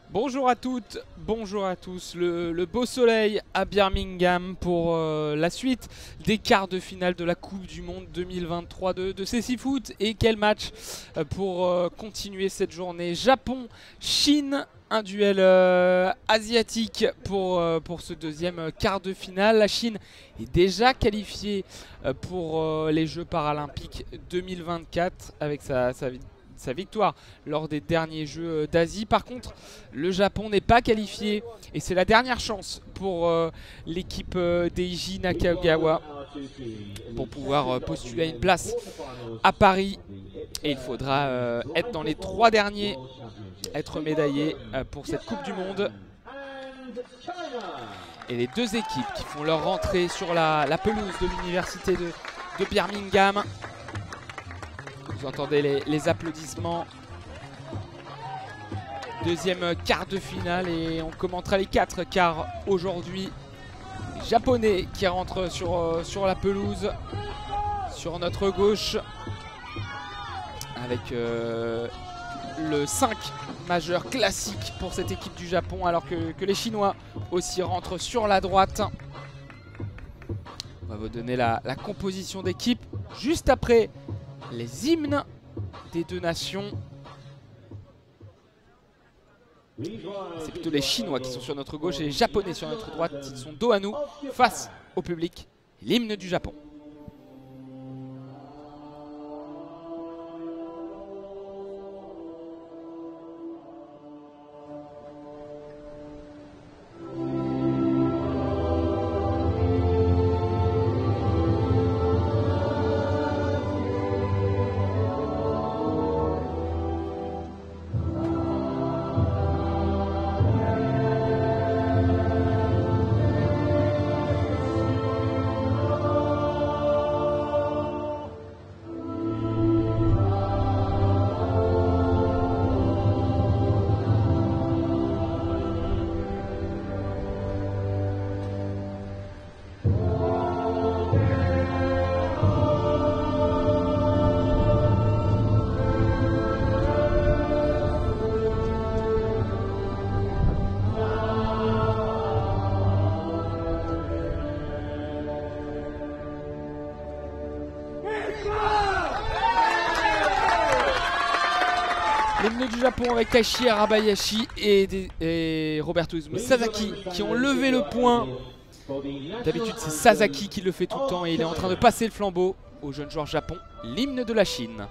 Bonjour à toutes, bonjour à tous. Le beau soleil à Birmingham pour la suite des quarts de finale de la Coupe du Monde 2023 de CCFoot. Et quel match pour continuer cette journée. Japon-Chine, un duel asiatique pour ce deuxième quart de finale. La Chine est déjà qualifiée pour les Jeux paralympiques 2024 avec sa victoire lors des derniers Jeux d'Asie. Par contre, le Japon n'est pas qualifié et c'est la dernière chance pour l'équipe d'Eiji Nakagawa pour pouvoir postuler à une place à Paris. Et il faudra être dans les 3 derniers, être médaillé pour cette Coupe du Monde. Et les deux équipes qui font leur rentrée sur la pelouse de l'université de Birmingham. Vous entendez les applaudissements. Deuxième quart de finale et on commentera les 4 quarts aujourd'hui. Les Japonais qui rentrent sur la pelouse, sur notre gauche, avec le 5 majeur classique pour cette équipe du Japon, alors que les Chinois aussi rentrent sur la droite. On va vous donner la composition d'équipe juste après les hymnes des deux nations. C'est plutôt les Chinois qui sont sur notre gauche et les Japonais sur notre droite. Ils sont dos à nous, face au public. L'hymne du Japon. L'hymne du Japon avec Taichi Harabayashi et Roberto Izumi Sasaki qui ont levé le point. D'habitude c'est Sasaki qui le fait tout le temps et il est en train de passer le flambeau au jeune joueur Japon. L'hymne de la Chine.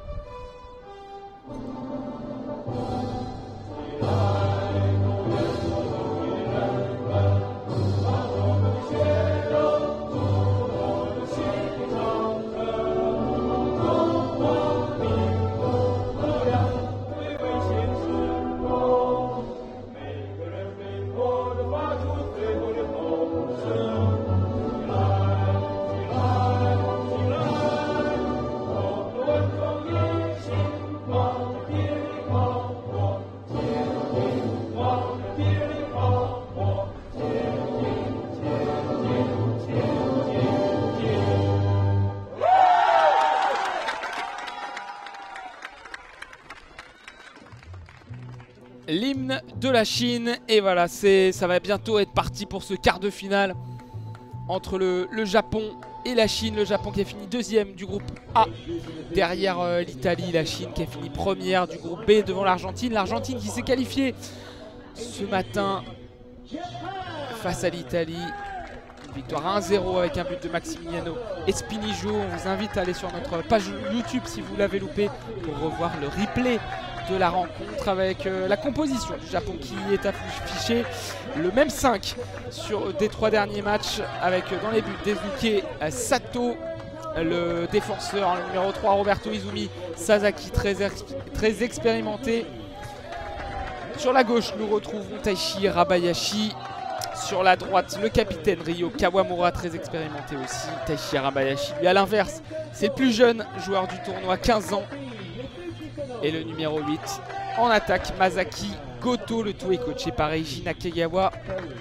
L'hymne de la Chine. Et voilà, ça va bientôt être parti pour ce quart de finale entre le Japon et la Chine. Le Japon qui a fini deuxième du groupe A derrière l'Italie. La Chine qui a fini première du groupe B devant l'Argentine. L'Argentine qui s'est qualifiée ce matin face à l'Italie. Une victoire 1-0 avec un but de Maximiliano Espinijo. On vous invite à aller sur notre page YouTube si vous l'avez loupé pour revoir le replay de la rencontre avec la composition du Japon qui est affichée. Le même 5 sur des 3 derniers matchs avec dans les buts Daisuke Sato, le défenseur, le numéro 3 Roberto Izumi Sasaki, très expérimenté. Sur la gauche nous retrouvons Taichi Harabayashi. Sur la droite le capitaine Ryo Kawamura, très expérimenté aussi. Taichi Harabayashi lui à l'inverse, c'est le plus jeune joueur du tournoi, 15 ans. Et le numéro 8 en attaque, Masaki Goto. Le tout est coaché par Eiji Nakagawa.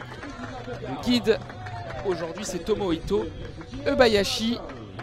Le guide aujourd'hui c'est Tomohito Ebayashi.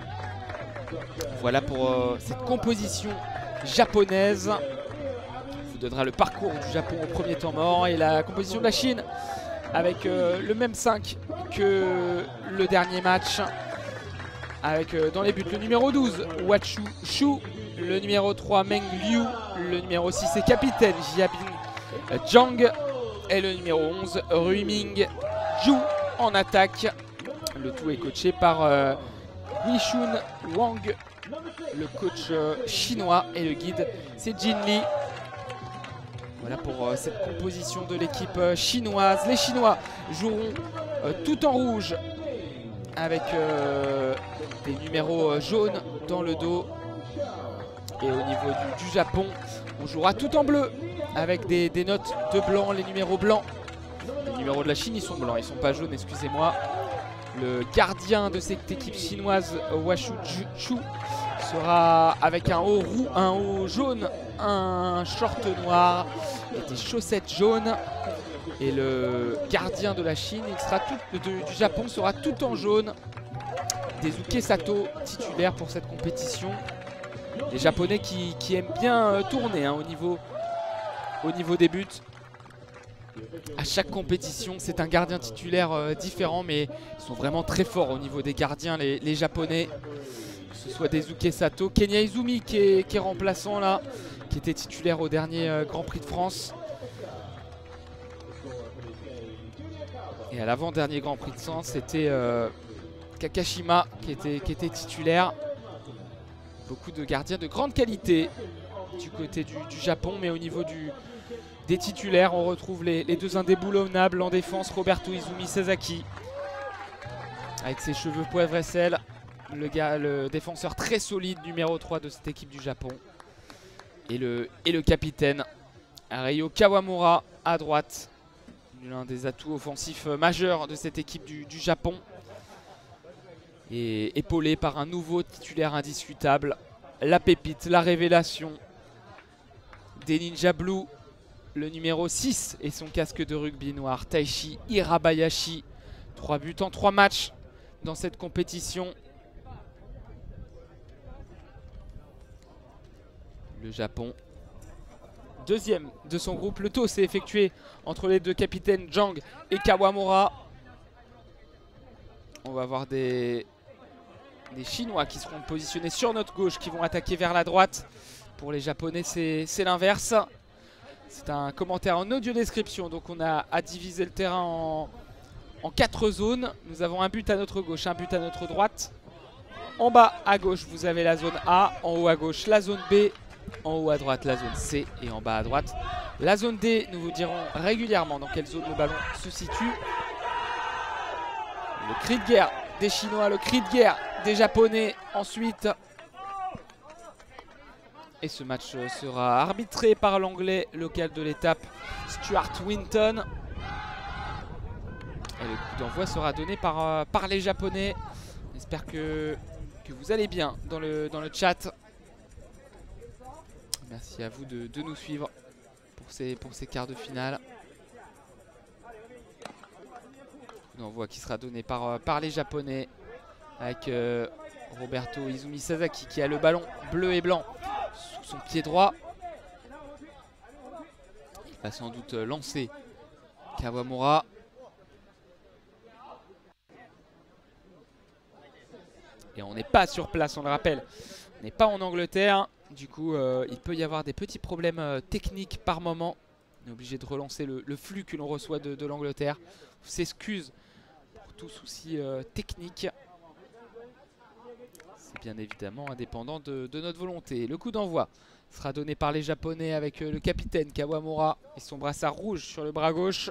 Voilà pour cette composition japonaise. vous donnera le parcours du Japon au premier temps mort et la composition de la Chine avec le même 5 que le dernier match. Avec dans les buts le numéro 12, Wachu Shu, le numéro 3, Meng Liu, le numéro 6 est capitaine, Jiabin Zhang, et le numéro 11, Ruiming Zhu en attaque. Le tout est coaché par Wishun Wang, le coach chinois, et le guide c'est Jin Li. Voilà pour cette composition de l'équipe chinoise. Les Chinois joueront tout en rouge avec des numéros jaunes dans le dos. Et au niveau du Japon, on jouera tout en bleu avec des notes de blanc, les numéros blancs. Les numéros de la Chine, ils sont blancs, ils sont pas jaunes, excusez-moi. Le gardien de cette équipe chinoise, Wachu Shu, sera avec un haut jaune, un short noir et des chaussettes jaunes. Et le gardien de la Chine, du Japon, sera tout en jaune. Daisuke Sato, titulaire pour cette compétition. Les Japonais qui aiment bien tourner hein, au niveau des buts. À chaque compétition, c'est un gardien titulaire différent, mais ils sont vraiment très forts au niveau des gardiens, les Japonais. Que ce soit Daisuke Sato, Kenya Izumi qui est remplaçant là, qui était titulaire au dernier Grand Prix de France. Et à l'avant-dernier Grand Prix de France, c'était Kakashima qui était titulaire. Beaucoup de gardiens de grande qualité du côté du Japon, mais au niveau des titulaires, on retrouve les deux indéboulonnables en défense, Roberto Izumi Sasaki, avec ses cheveux poivre et sel, le défenseur très solide, numéro 3 de cette équipe du Japon, et le capitaine, Ryo Kawamura à droite, l'un des atouts offensifs majeurs de cette équipe du Japon. Et épaulé par un nouveau titulaire indiscutable, la pépite, la révélation des Ninja Blue, le numéro 6 et son casque de rugby noir, Taishi Hirabayashi. 3 buts en 3 matchs dans cette compétition. Le Japon, deuxième de son groupe. Le toss s'est effectué entre les deux capitaines Zhang et Kawamura. On va avoir des Chinois qui seront positionnés sur notre gauche, qui vont attaquer vers la droite. Pour les Japonais, c'est l'inverse. C'est un commentaire en audio description. Donc on a à diviser le terrain en 4 zones. Nous avons un but à notre gauche, un but à notre droite. En bas à gauche, vous avez la zone A. En haut à gauche, la zone B. En haut à droite, la zone C. Et en bas à droite, la zone D. Nous vous dirons régulièrement dans quelle zone le ballon se situe. Le cri de guerre des Chinois, le cri de guerre des Japonais ensuite. Et ce match sera arbitré par l'anglais local de l'étape, Stuart Winton. Et le coup d'envoi sera donné par les Japonais. J'espère que vous allez bien dans le chat. Merci à vous de nous suivre pour ces quarts de finale. Coup d'envoi qui sera donné par les Japonais avec Roberto Izumi Sasaki qui a le ballon bleu et blanc sous son pied droit. Il va sans doute lancer Kawamura. Et on n'est pas sur place, on le rappelle. On n'est pas en Angleterre. Du coup, il peut y avoir des petits problèmes techniques par moment. On est obligé de relancer le flux que l'on reçoit de l'Angleterre. On s'excuse pour tout souci technique. C'est bien évidemment indépendant de notre volonté. Le coup d'envoi sera donné par les Japonais avec le capitaine Kawamura et son brassard rouge sur le bras gauche.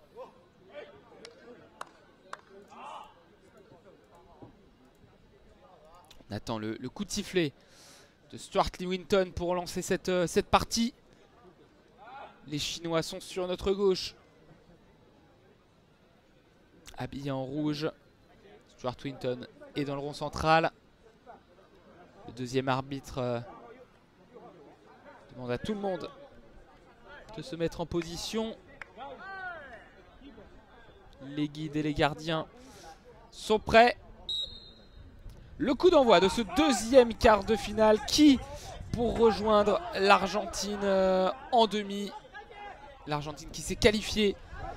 On attend le coup de sifflet de Stuart Winton pour lancer cette partie. Les Chinois sont sur notre gauche, habillés en rouge. Stuart Winton est dans le rond central. Le deuxième arbitre demande à tout le monde de se mettre en position. Les guides et les gardiens sont prêts. Le coup d'envoi de ce deuxième quart de finale qui pour rejoindre l'Argentine en demi. L'Argentine qui s'est qualifiée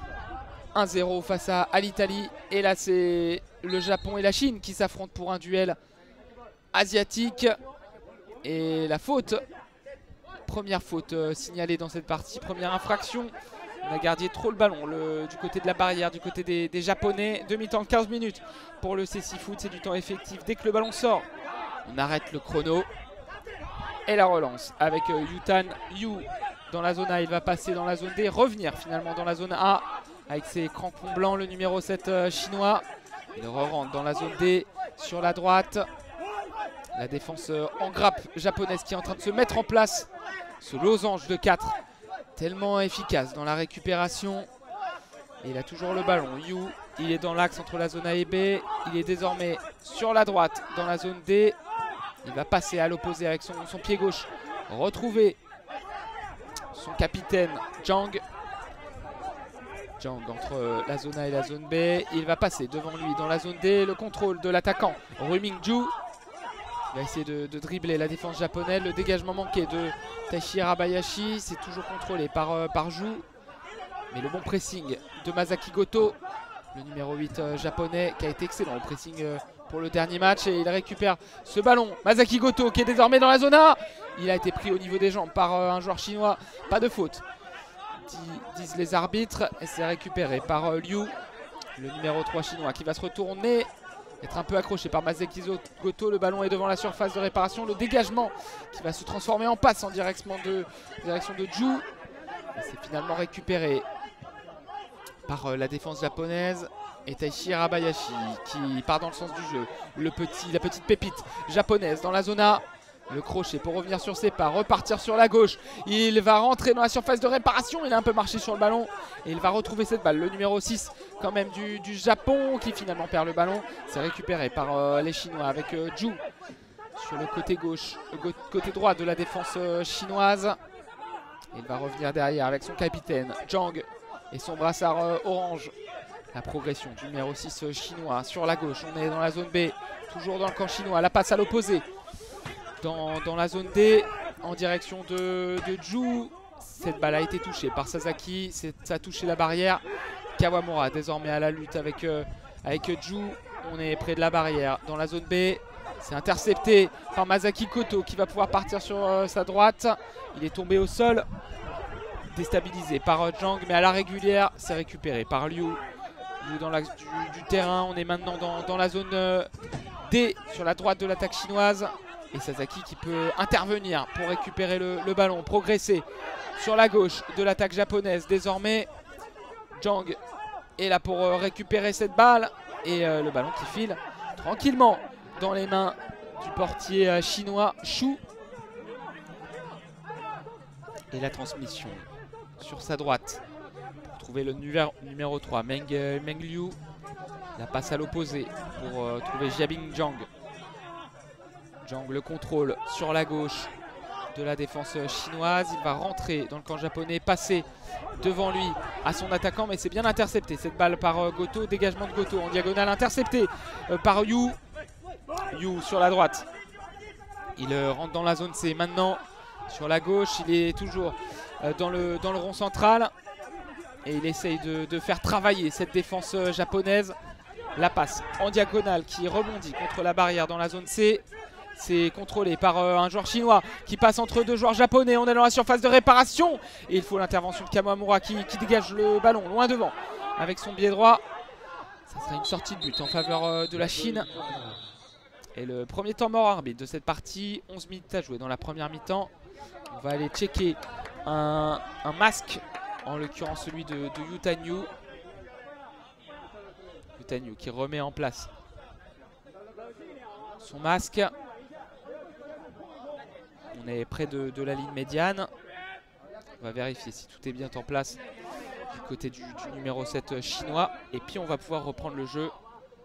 1-0 face à l'Italie. Et là c'est le Japon et la Chine qui s'affrontent pour un duel asiatique. Et la faute, première faute signalée dans cette partie, première infraction. On a gardé trop le ballon du côté de la barrière, du côté des Japonais. Demi-temps, 15 minutes pour le CC Foot, c'est du temps effectif. Dès que le ballon sort, on arrête le chrono. Et la relance avec Yutan Yu dans la zone A. Il va passer dans la zone D, revenir finalement dans la zone A avec ses crampons blancs, le numéro 7 chinois. Il rentre dans la zone D sur la droite. La défense en grappe japonaise qui est en train de se mettre en place. Ce losange de 4, tellement efficace dans la récupération. Et il a toujours le ballon. Yu, il est dans l'axe entre la zone A et B. Il est désormais sur la droite dans la zone D. Il va passer à l'opposé avec son pied gauche. Retrouver son capitaine Jang. Jang entre la zone A et la zone B. Il va passer devant lui dans la zone D. Le contrôle de l'attaquant Rumingju. Il va essayer de dribbler la défense japonaise. Le dégagement manqué de Taichi Hirabayashi. C'est toujours contrôlé par Ju. Mais le bon pressing de Masaki Goto, le numéro 8 japonais, qui a été excellent au pressing pour le dernier match. Et il récupère ce ballon. Masaki Goto qui est désormais dans la zone A. Il a été pris au niveau des jambes par un joueur chinois. Pas de faute, disent les arbitres. Et c'est récupéré par Liu, le numéro 3 chinois, qui va se retourner. Être un peu accroché par Masaki Goto. Le ballon est devant la surface de réparation. Le dégagement qui va se transformer en passe en direction de Ju. C'est finalement récupéré par la défense japonaise. Et Taichi Hirabayashi qui part dans le sens du jeu. La petite pépite japonaise dans la zone A. Le crochet pour revenir sur ses pas, repartir sur la gauche. Il va rentrer dans la surface de réparation. Il a un peu marché sur le ballon. Et il va retrouver cette balle. Le numéro 6 quand même du Japon qui finalement perd le ballon. C'est récupéré par les Chinois avec Ju sur le côté gauche, côté droit de la défense chinoise. Il va revenir derrière avec son capitaine Jang et son brassard orange. La progression du numéro 6 chinois sur la gauche. On est dans la zone B, toujours dans le camp chinois. La passe à l'opposé dans la zone D en direction de Ju. Cette balle a été touchée par Sasaki. Ça a touché la barrière. Kawamura désormais à la lutte avec Ju. On est près de la barrière dans la zone B. C'est intercepté par Masaki Goto qui va pouvoir partir sur sa droite. Il est tombé au sol, déstabilisé par Jang, mais à la régulière, c'est récupéré par Liu. Liu dans l'axe du terrain. On est maintenant dans la zone D sur la droite de l'attaque chinoise. Et Sasaki qui peut intervenir pour récupérer le ballon, progresser sur la gauche de l'attaque japonaise. Désormais, Jang est là pour récupérer cette balle. Et le ballon qui file tranquillement dans les mains du portier chinois Shu. Et la transmission sur sa droite pour trouver le numéro 3 Meng Liu. La passe à l'opposé pour trouver Jiabing Jang. Jang le contrôle sur la gauche de la défense chinoise. Il va rentrer dans le camp japonais, passer devant lui à son attaquant, mais c'est bien intercepté cette balle par Goto. Dégagement de Goto en diagonale, intercepté par Yu. Yu sur la droite. Il rentre dans la zone C maintenant. Sur la gauche, il est toujours dans le rond central. Et il essaye de faire travailler cette défense japonaise. La passe en diagonale qui rebondit contre la barrière dans la zone C. C'est contrôlé par un joueur chinois qui passe entre deux joueurs japonais. On est dans la surface de réparation. Et il faut l'intervention de Kawamura qui dégage le ballon loin devant avec son pied droit. Ça sera une sortie de but en faveur de la Chine. Et le premier temps mort arbitre de cette partie. 11 minutes à jouer dans la première mi-temps. On va aller checker un masque, en l'occurrence celui de Yutan Yu. Yutan Yu qui remet en place son masque. On est près de la ligne médiane. On va vérifier si tout est bien en place du côté du numéro 7 chinois. Et puis on va pouvoir reprendre le jeu.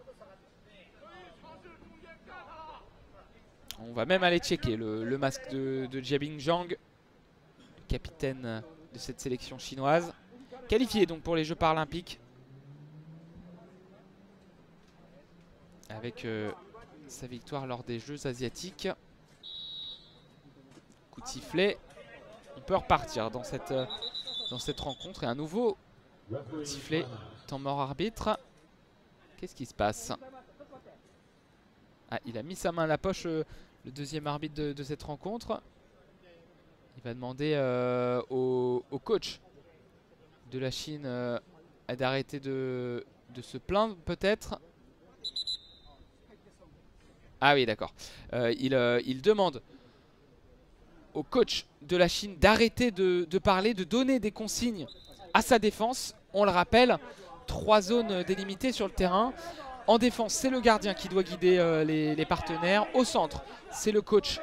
On va même aller checker le masque de Jiabing Jang, le capitaine de cette sélection chinoise. Qualifié donc pour les Jeux paralympiques. Avec sa victoire lors des Jeux asiatiques. coup de sifflet. On peut repartir dans cette rencontre. Et un nouveau sifflet, temps mort arbitre. Qu'est-ce qui se passe? Ah, il a mis sa main à la poche, le deuxième arbitre de cette rencontre. Il va demander au coach de la Chine d'arrêter de se plaindre peut-être. Ah oui, d'accord. Il demande au coach de la Chine d'arrêter de parler, de donner des consignes à sa défense. On le rappelle, 3 zones délimitées sur le terrain. En défense, c'est le gardien qui doit guider les partenaires. Au centre, c'est le coach.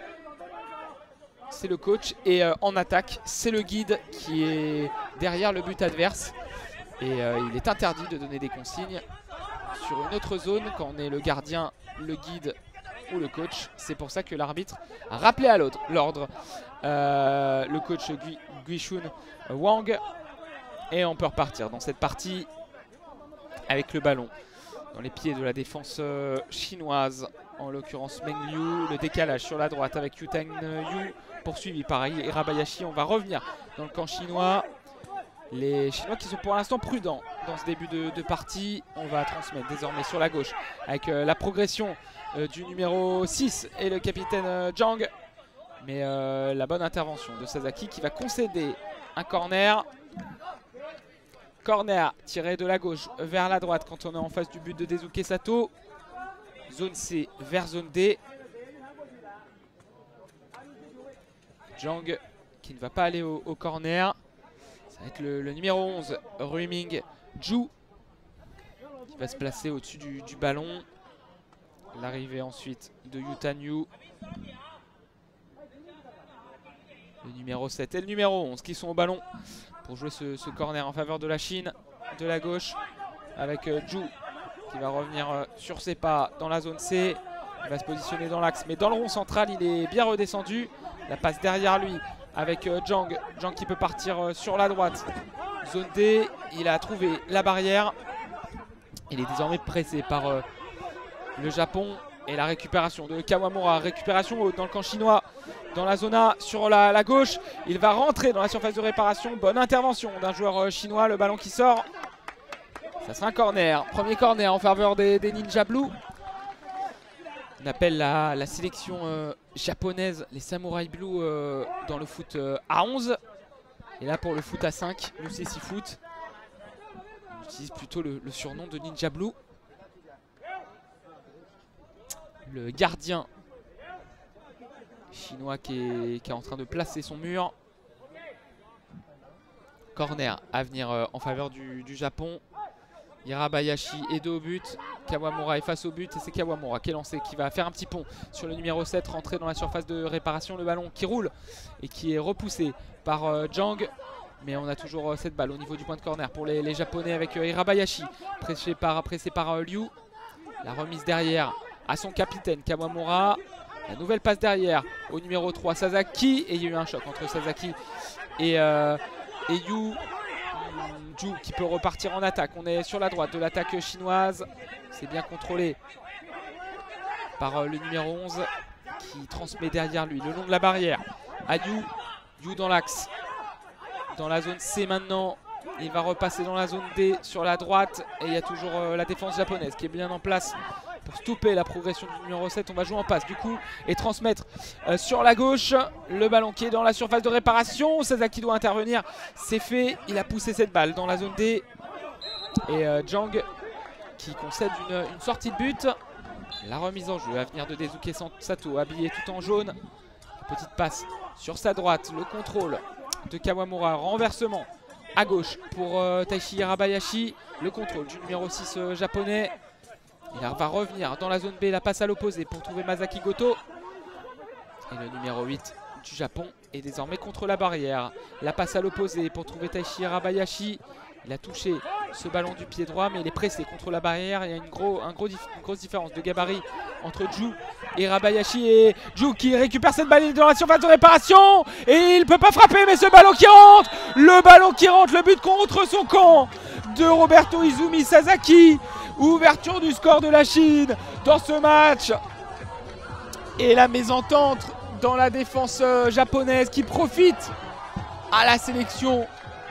Et en attaque, c'est le guide qui est derrière le but adverse. Et il est interdit de donner des consignes sur une autre zone quand on est le gardien, le guide ou le coach. C'est pour ça que l'arbitre a rappelé à l'ordre le coach Guishun Wang. Et on peut repartir dans cette partie avec le ballon dans les pieds de la défense chinoise, en l'occurrence Meng Liu. Le décalage sur la droite avec Yu Tang Yu, poursuivi par Irabayashi. On va revenir dans le camp chinois. Les Chinois qui sont pour l'instant prudents dans ce début de partie. On va transmettre désormais sur la gauche avec la progression du numéro 6 et le capitaine Zhang. Mais la bonne intervention de Sasaki qui va concéder un corner. Corner tiré de la gauche vers la droite quand on est en face du but de Daisuke Sato. Zone C vers zone D. Zhang qui ne va pas aller au corner. Ça va être le numéro 11, Ruiming Zhu, qui va se placer au-dessus du ballon. L'arrivée ensuite de Yu Tanyu. Le numéro 7 et le numéro 11 qui sont au ballon pour jouer ce corner en faveur de la Chine. De la gauche avec Zhu qui va revenir sur ses pas dans la zone C. Il va se positionner dans l'axe, mais dans le rond central, il est bien redescendu. La passe derrière lui avec Zhang. Zhang qui peut partir sur la droite. Zone D, il a trouvé la barrière. Il est désormais pressé par le Japon. Et la récupération de Kawamura. Récupération dans le camp chinois. Dans la zone A sur la gauche. Il va rentrer dans la surface de réparation. Bonne intervention d'un joueur chinois. Le ballon qui sort. Ça sera un corner. Premier corner en faveur des Ninja Blue. On appelle la sélection japonaise les Samurai Blue dans le foot à 11. Et là pour le foot à 5, nous c'est 6 foot. On utilise plutôt le surnom de Ninja Blue. Le gardien chinois qui est en train de placer son mur. Corner à venir en faveur du Japon. Irabayashi est dos au but. Kawamura est face au but et c'est Kawamura qui est lancé, qui va faire un petit pont sur le numéro 7, rentrer dans la surface de réparation. Le ballon qui roule et qui est repoussé par Zhang. Mais on a toujours cette balle au niveau du point de corner pour les Japonais avec Irabayashi pressé par Liu. La remise derrière à son capitaine Kawamura. La nouvelle passe derrière au numéro 3 Sasaki. Et il y a eu un choc entre Sasaki et Yu Zhu qui peut repartir en attaque. On est sur la droite de l'attaque chinoise. C'est bien contrôlé par le numéro 11 qui transmet derrière lui le long de la barrière à Yu. Yu dans l'axe. Dans la zone C maintenant. Il va repasser dans la zone D sur la droite. Et il y a toujours la défense japonaise qui est bien en place pour stopper la progression du numéro 7. On va jouer en passe du coup et transmettre sur la gauche. Le ballon qui est dans la surface de réparation. Sasaki doit intervenir. C'est fait. Il a poussé cette balle dans la zone D. Et Zhang qui concède une sortie de but. La remise en jeu à venir de Daisuke Sato, habillé tout en jaune. Petite passe sur sa droite. Le contrôle de Kawamura. Renversement à gauche pour Taishi Irabayashi. Le contrôle du numéro 6 japonais. Il va revenir dans la zone B, la passe à l'opposé pour trouver Masaki Goto. Et le numéro 8 du Japon est désormais contre la barrière. La passe à l'opposé pour trouver Taishi Irabayashi. Il a touché ce ballon du pied droit mais il est pressé contre la barrière. Il y a une grosse différence de gabarit entre Zhu et Irabayashi. Et Zhu qui récupère cette balle dans la surface de réparation. Et il ne peut pas frapper mais ce ballon qui rentre. Le ballon qui rentre, le but contre son camp de Roberto Izumi Sasaki. Ouverture du score de la Chine dans ce match. Et la mésentente dans la défense japonaise qui profite à la sélection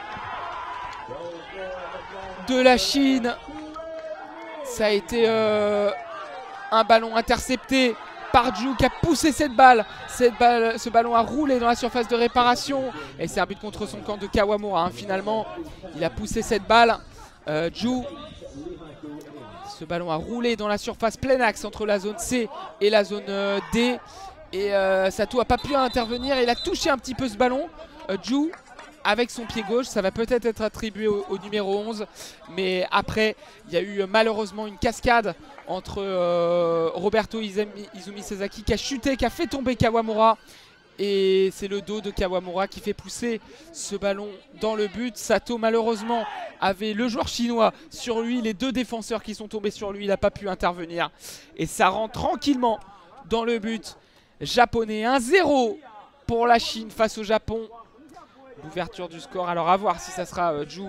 de la Chine. Ça a été un ballon intercepté par Ju qui a poussé cette balle. Ce ballon a roulé dans la surface de réparation. Et c'est un but contre son camp de Kawamura. Hein. Finalement, il a poussé cette balle. Ju, ce ballon a roulé dans la surface plein axe entre la zone C et la zone D. Et Sato n'a pas pu intervenir. Il a touché un petit peu ce ballon. Ju, avec son pied gauche, ça va peut-être être attribué au numéro 11. Mais après, il y a eu malheureusement une cascade entre Roberto Izumi Sasaki qui a chuté, qui a fait tomber Kawamura. Et c'est le dos de Kawamura qui fait pousser ce ballon dans le but. Sato malheureusement avait le joueur chinois sur lui, les deux défenseurs qui sont tombés sur lui, il n'a pas pu intervenir. Et ça rentre tranquillement dans le but japonais. 1-0 pour la Chine face au Japon. L'ouverture du score, alors à voir si ça sera Ju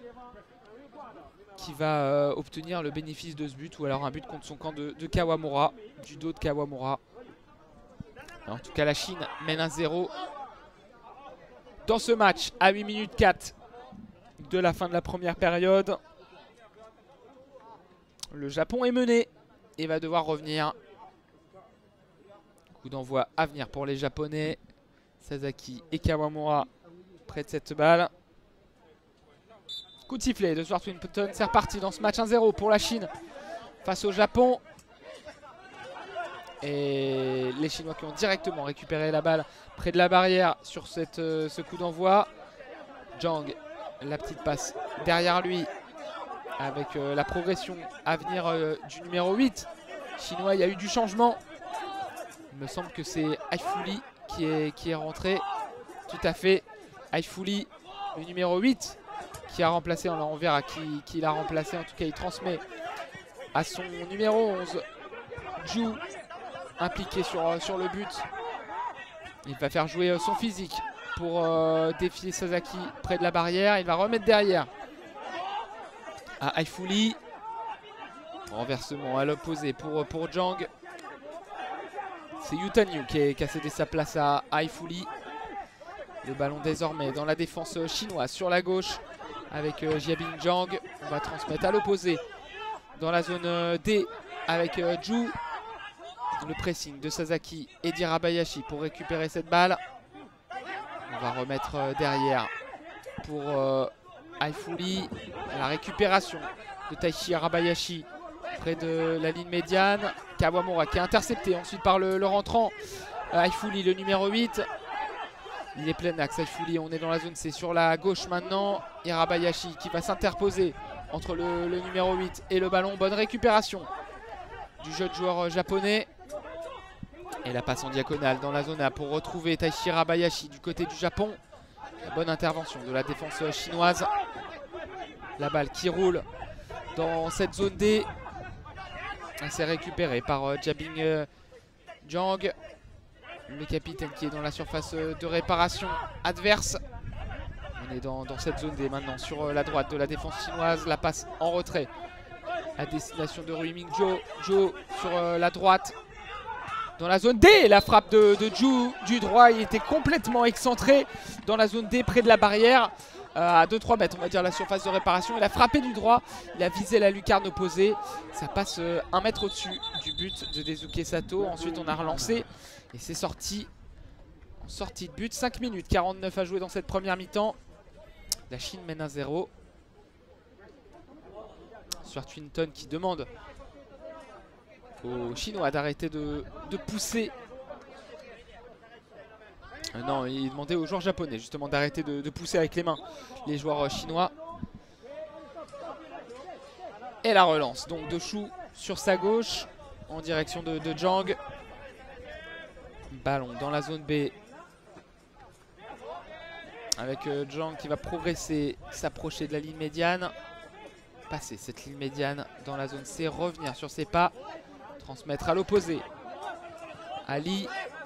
qui va obtenir le bénéfice de ce but ou alors un but contre son camp de Kawamura, du dos de Kawamura. En tout cas, la Chine mène 1-0 dans ce match à 8 minutes 4 de la fin de la première période. Le Japon est mené et va devoir revenir. Coup d'envoi à venir pour les Japonais. Sasaki et Kawamura près de cette balle. Coup de sifflet de Stuart Swinton. C'est reparti dans ce match 1-0 pour la Chine face au Japon. Et les Chinois qui ont directement récupéré la balle près de la barrière sur ce coup d'envoi. Zhang, la petite passe derrière lui avec la progression à venir du numéro 8 chinois. Il y a eu du changement. Il me semble que c'est Aifuli qui est rentré. Tout à fait. Aifuli, le numéro 8 qui a remplacé. On verra qui l'a remplacé. En tout cas, il transmet à son numéro 11, Ju, impliqué sur le but. Il va faire jouer son physique pour défier Sasaki près de la barrière. Il va remettre derrière à Aifuli. Renversement à l'opposé pour Zhang. C'est Yutanyu qui a cédé sa place à Aifuli. Le ballon désormais dans la défense chinoise sur la gauche avec Jiabin Zhang. On va transmettre à l'opposé dans la zone D avec Ju. Le pressing de Sasaki et d'Hirabayashi pour récupérer cette balle. On va remettre derrière pour Aifuli. La récupération de Taichi Hirabayashi près de la ligne médiane. Kawamura qui est intercepté ensuite par le rentrant Aifuli, le numéro 8. Il est plein axe Aifuli, on est dans la zone C sur la gauche maintenant. Hirabayashi qui va s'interposer entre le numéro 8 et le ballon. Bonne récupération du jeune joueur japonais. Et la passe en diagonale dans la zone A pour retrouver Taichi Hirabayashi du côté du Japon. La bonne intervention de la défense chinoise. La balle qui roule dans cette zone D. C'est récupéré par Jiabin Zhang. Le capitaine qui est dans la surface de réparation adverse. On est dans cette zone D maintenant sur la droite de la défense chinoise. La passe en retrait à destination de Rui Mingzhou. Zhou sur la droite dans la zone D. La frappe de Zhou du droit. Il était complètement excentré dans la zone D près de la barrière. À 2-3 mètres on va dire la surface de réparation. Il a frappé du droit. Il a visé la lucarne opposée. Ça passe 1 mètre au-dessus du but de Daisuke Sato. Ensuite on a relancé. Et c'est sorti en sortie de but. 5 minutes 49 à jouer dans cette première mi-temps. La Chine mène 1-0. Stuart Swinton qui demande aux Chinois d'arrêter de pousser. Non, il demandait aux joueurs japonais justement d'arrêter de pousser avec les mains les joueurs chinois. Et la relance donc de Shu sur sa gauche en direction de Zhang. Ballon dans la zone B avec Zhang qui va progresser, s'approcher de la ligne médiane, passer cette ligne médiane dans la zone C, revenir sur ses pas, transmettre à l'opposé. Ali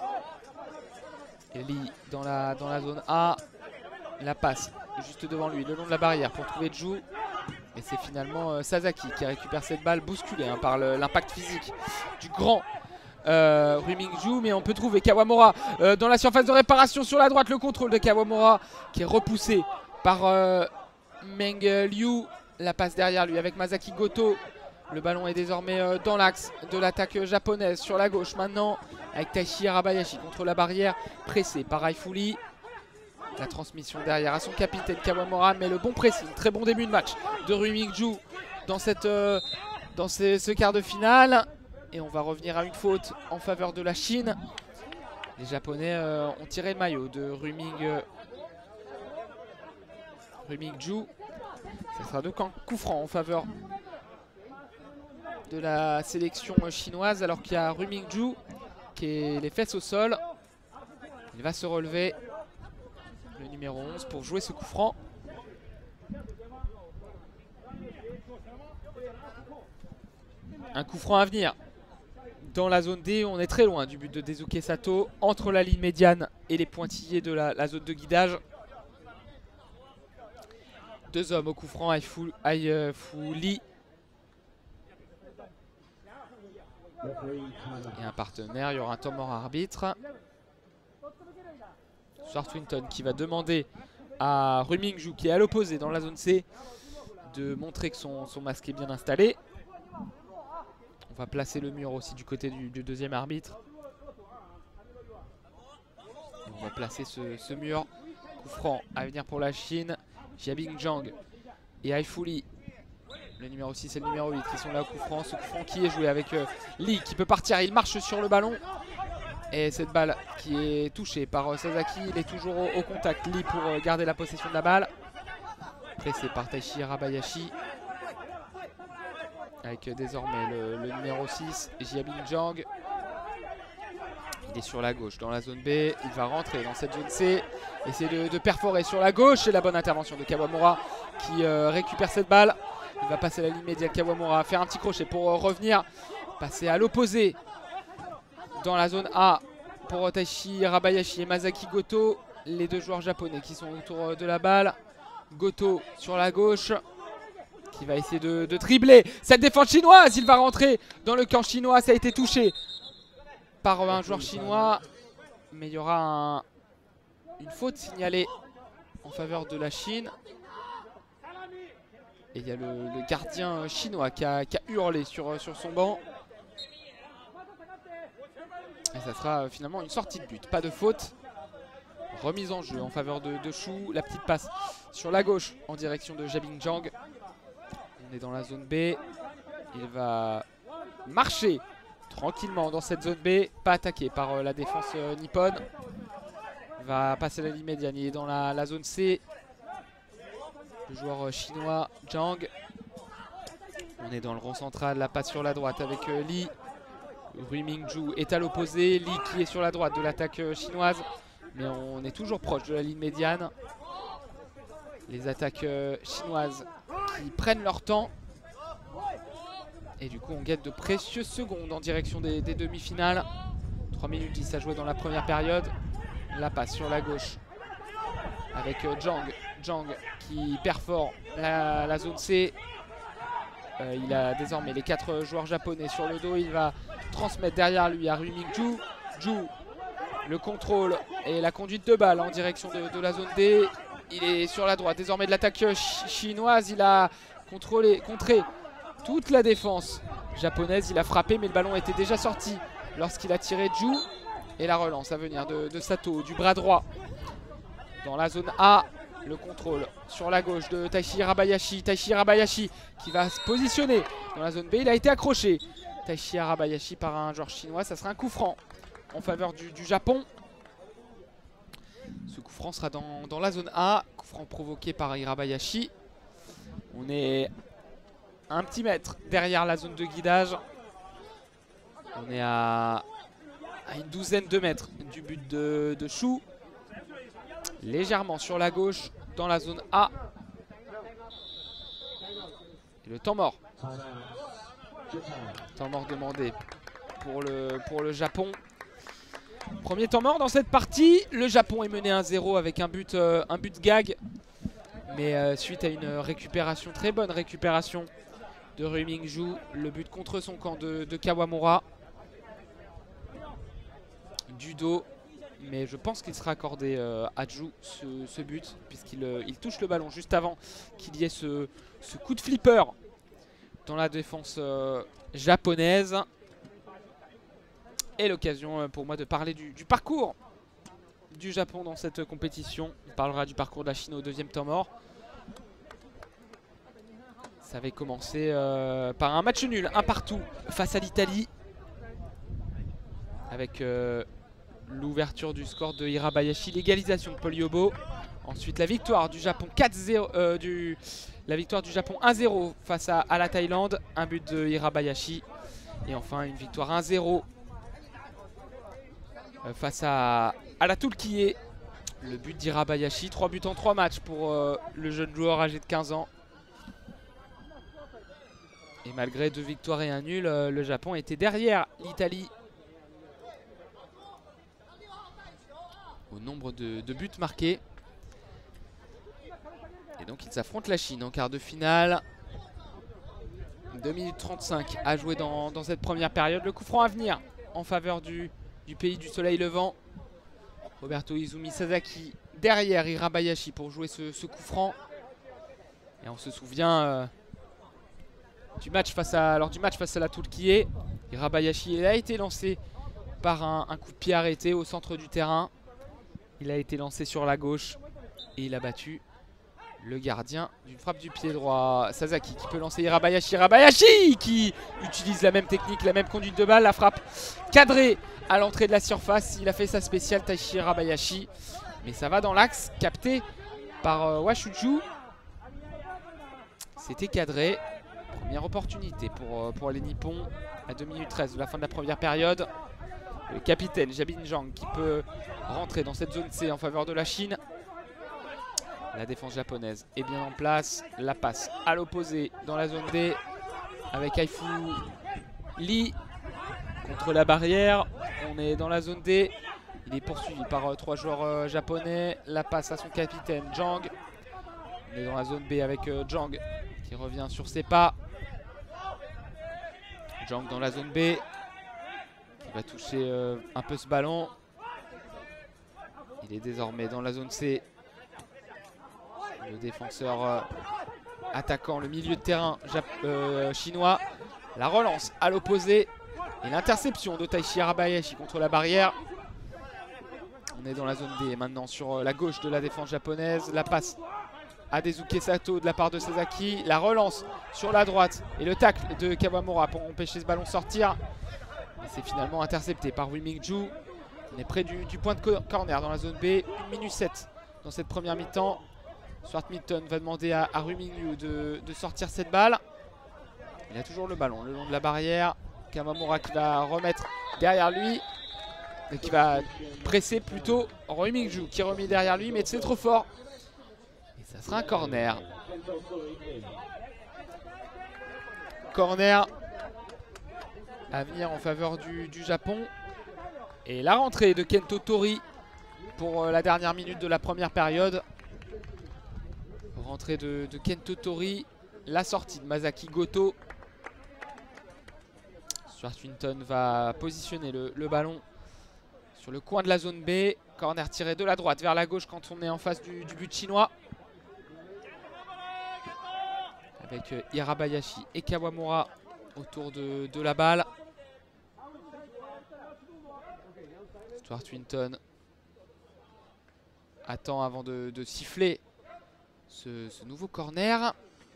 dans la zone A, la passe juste devant lui, le long de la barrière pour trouver Ju. Et c'est finalement Sasaki qui récupère cette balle bousculée par l'impact physique du grand Rui Mingju, mais on peut trouver Kawamura dans la surface de réparation sur la droite. Le contrôle de Kawamura qui est repoussé par Meng Liu. La passe derrière lui avec Masaki Goto. Le ballon est désormais dans l'axe de l'attaque japonaise sur la gauche maintenant avec Taichi Hirabayashi contre la barrière, pressé par Aifuli. La transmission derrière à son capitaine Kawamura, mais le bon pressing, très bon début de match de Rui Mingju dans ce quart de finale. Et on va revenir à une faute en faveur de la Chine. Les Japonais ont tiré le maillot de Rui Mingju. Ce sera donc un coup franc en faveur de la sélection chinoise, alors qu'il y a Rui Mingju qui est les fesses au sol. Il va se relever, le numéro 11, pour jouer ce coup franc. Un coup franc à venir dans la zone D. On est très loin du but de Daisuke Sato, entre la ligne médiane et les pointillés de la zone de guidage. Deux hommes au coup franc, Aifuli et un partenaire. Il y aura un temps mort arbitre. Stuart Swinton qui va demander à Rui Mingju, qui est à l'opposé dans la zone C, de montrer que son masque est bien installé. On va placer le mur aussi du côté du deuxième arbitre. On va placer ce mur. Coup franc à venir pour la Chine. Jiabing Zhang et Aifuli, le numéro 6 et le numéro 8 qui sont là au coup franc. Ce coup franc qui est joué avec Lee qui peut partir. Il marche sur le ballon. Et cette balle qui est touchée par Sasaki. Il est toujours au contact, Lee, pour garder la possession de la balle. Pressé par Taichi Hirabayashi. Avec désormais le numéro 6, Jiabing Zhang. Il est sur la gauche dans la zone B. Il va rentrer dans cette zone C. Essayer de perforer sur la gauche. Et la bonne intervention de Kawamura qui récupère cette balle. Il va passer la ligne médiane. Kawamura faire un petit crochet pour revenir. Passer à l'opposé dans la zone A pour Taichi Hirabayashi et Masaki Goto. Les deux joueurs japonais qui sont autour de la balle. Goto sur la gauche qui va essayer de dribbler cette défense chinoise. Il va rentrer dans le camp chinois. Ça a été touché par un joueur chinois, mais il y aura une faute signalée en faveur de la Chine. Et il y a le gardien chinois qui a hurlé sur son banc. Et ça sera finalement une sortie de but, pas de faute. Remise en jeu en faveur de Shu. La petite passe sur la gauche en direction de Jiabing Zhang. On est dans la zone B. Il va marcher tranquillement dans cette zone B, pas attaqué par la défense nippone. Il va passer la ligne médiane, il est dans la zone C. Le joueur chinois Zhang. On est dans le rond central, la passe sur la droite avec Lee. Rui Mingju est à l'opposé, Lee qui est sur la droite de l'attaque chinoise. Mais on est toujours proche de la ligne médiane. Les attaques chinoises qui prennent leur temps. Et du coup on gagne de précieuses secondes en direction des demi-finales. 3 minutes 10 à jouer dans la première période. La passe sur la gauche avec Zhang qui perfore la zone C. Il a désormais les 4 joueurs japonais sur le dos. Il va transmettre derrière lui à Rui Mingju. Le contrôle et la conduite de balle en direction de la zone D. Il est sur la droite désormais de l'attaque chinoise. Il a contré toute la défense japonaise. Il a frappé mais le ballon était déjà sorti lorsqu'il a tiré Zhu. Et la relance à venir de Sato du bras droit dans la zone A. Le contrôle sur la gauche de Taichi Hirabayashi. Taichi Hirabayashi qui va se positionner dans la zone B. Il a été accroché, Taichi Hirabayashi, par un joueur chinois. Ça sera un coup franc en faveur du Japon. Ce coup franc sera dans la zone A. Coup franc provoqué par Hirabayashi. On est un petit mètre derrière la zone de guidage. On est à une douzaine de mètres du but de Shu. Légèrement sur la gauche dans la zone A. Et le temps mort. Temps mort demandé pour le Japon. Premier temps mort dans cette partie. Le Japon est mené 1-0 avec un but gag. Mais suite à une récupération, très bonne récupération de Rui Mingju. Le but contre son camp de Kawamura. du dos. Mais je pense qu'il sera accordé à Ju ce but, puisqu'il touche le ballon juste avant qu'il y ait ce coup de flipper dans la défense japonaise. Et l'occasion pour moi de parler du parcours du Japon dans cette compétition. On parlera du parcours de la Chine au deuxième temps mort. Ça avait commencé par un match nul, un partout face à l'Italie. Avec l'ouverture du score de Hirabayashi, l'égalisation de Paul Yobo. Ensuite la victoire du Japon 4-0, la victoire du Japon 1-0 face à la Thaïlande, un but de Hirabayashi. Et enfin une victoire 1-0 face à la Turquie. Le but d'Hirabayashi, 3 buts en 3 matchs pour le jeune joueur âgé de 15 ans. Et malgré 2 victoires et un nul, le Japon était derrière l'Italie au nombre de buts marqués. Et donc ils affrontent la Chine en quart de finale. 2 minutes 35 à jouer dans cette première période. Le coup franc à venir en faveur du pays du soleil levant. Roberto Izumi Sasaki derrière Hirabayashi pour jouer ce coup franc. Et on se souvient lors du match face à la Turquie. Hirabayashi a été lancé par un coup de pied arrêté au centre du terrain. Il a été lancé sur la gauche et il a battu le gardien d'une frappe du pied droit. Sasaki qui peut lancer Hirabayashi. Hirabayashi qui utilise la même technique, la même conduite de balle. La frappe cadrée à l'entrée de la surface. Il a fait sa spéciale, Taishi Hirabayashi. Mais ça va dans l'axe, capté par Washuju. C'était cadré. Première opportunité pour les Nippons à 2 minutes 13 de la fin de la première période. Le capitaine Jabin Zhang qui peut rentrer dans cette zone C en faveur de la Chine. La défense japonaise est bien en place. La passe à l'opposé dans la zone D avec Haifu Lee contre la barrière. On est dans la zone D. Il est poursuivi par 3 joueurs japonais. La passe à son capitaine Zhang. On est dans la zone B avec Zhang qui revient sur ses pas. Zhang dans la zone B. Il va toucher un peu ce ballon. Il est désormais dans la zone C. Le défenseur attaquant le milieu de terrain chinois. La relance à l'opposé. Et l'interception de Taishi Hirabayashi contre la barrière. On est dans la zone D maintenant sur la gauche de la défense japonaise. La passe à Daisuke Sato de la part de Sasaki. La relance sur la droite. Et le tacle de Kawamura pour empêcher ce ballon sortir. C'est finalement intercepté par Woo Min-ju. On est près du point de corner dans la zone B. 1 minute 7 dans cette première mi-temps. Swart Milton va demander à Woo Min-ju de sortir cette balle. Il a toujours le ballon le long de la barrière. Kawamura qui va remettre derrière lui. Et qui va presser plutôt Woo Min-ju qui est remis derrière lui. Mais c'est trop fort. Et ça sera un corner. Corner à venir en faveur du Japon. Et la rentrée de Kento Tori pour la dernière minute de la première période. Rentrée de Kento Tori. La sortie de Masaki Goto. Stuart Winton va positionner le ballon sur le coin de la zone B. Corner tiré de la droite vers la gauche quand on est en face du but chinois. Avec Hirabayashi et Kawamura autour de la balle. Stuart Winton attend avant de siffler ce nouveau corner.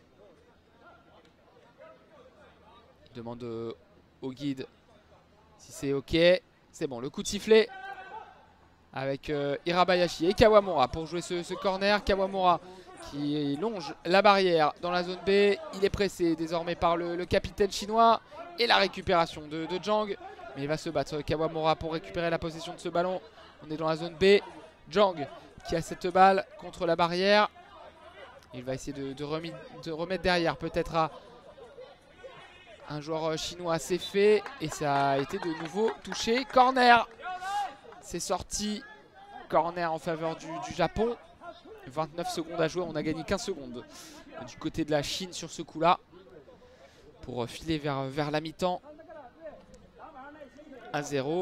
Il demande au guide si c'est ok. C'est bon, le coup de sifflet avec Hirabayashi et Kawamura pour jouer ce corner. Kawamura qui longe la barrière dans la zone B. Il est pressé désormais par le capitaine chinois. Et la récupération de Zhang. Mais il va se battre Kawamura pour récupérer la possession de ce ballon. On est dans la zone B. Zhang qui a cette balle contre la barrière. Il va essayer de remettre derrière peut-être à un joueur chinois. C'est fait et ça a été de nouveau touché. Corner. C'est sorti. Corner en faveur du Japon. 29 secondes à jouer. On a gagné 15 secondes du côté de la Chine sur ce coup-là. Pour filer vers la mi-temps. 1-0.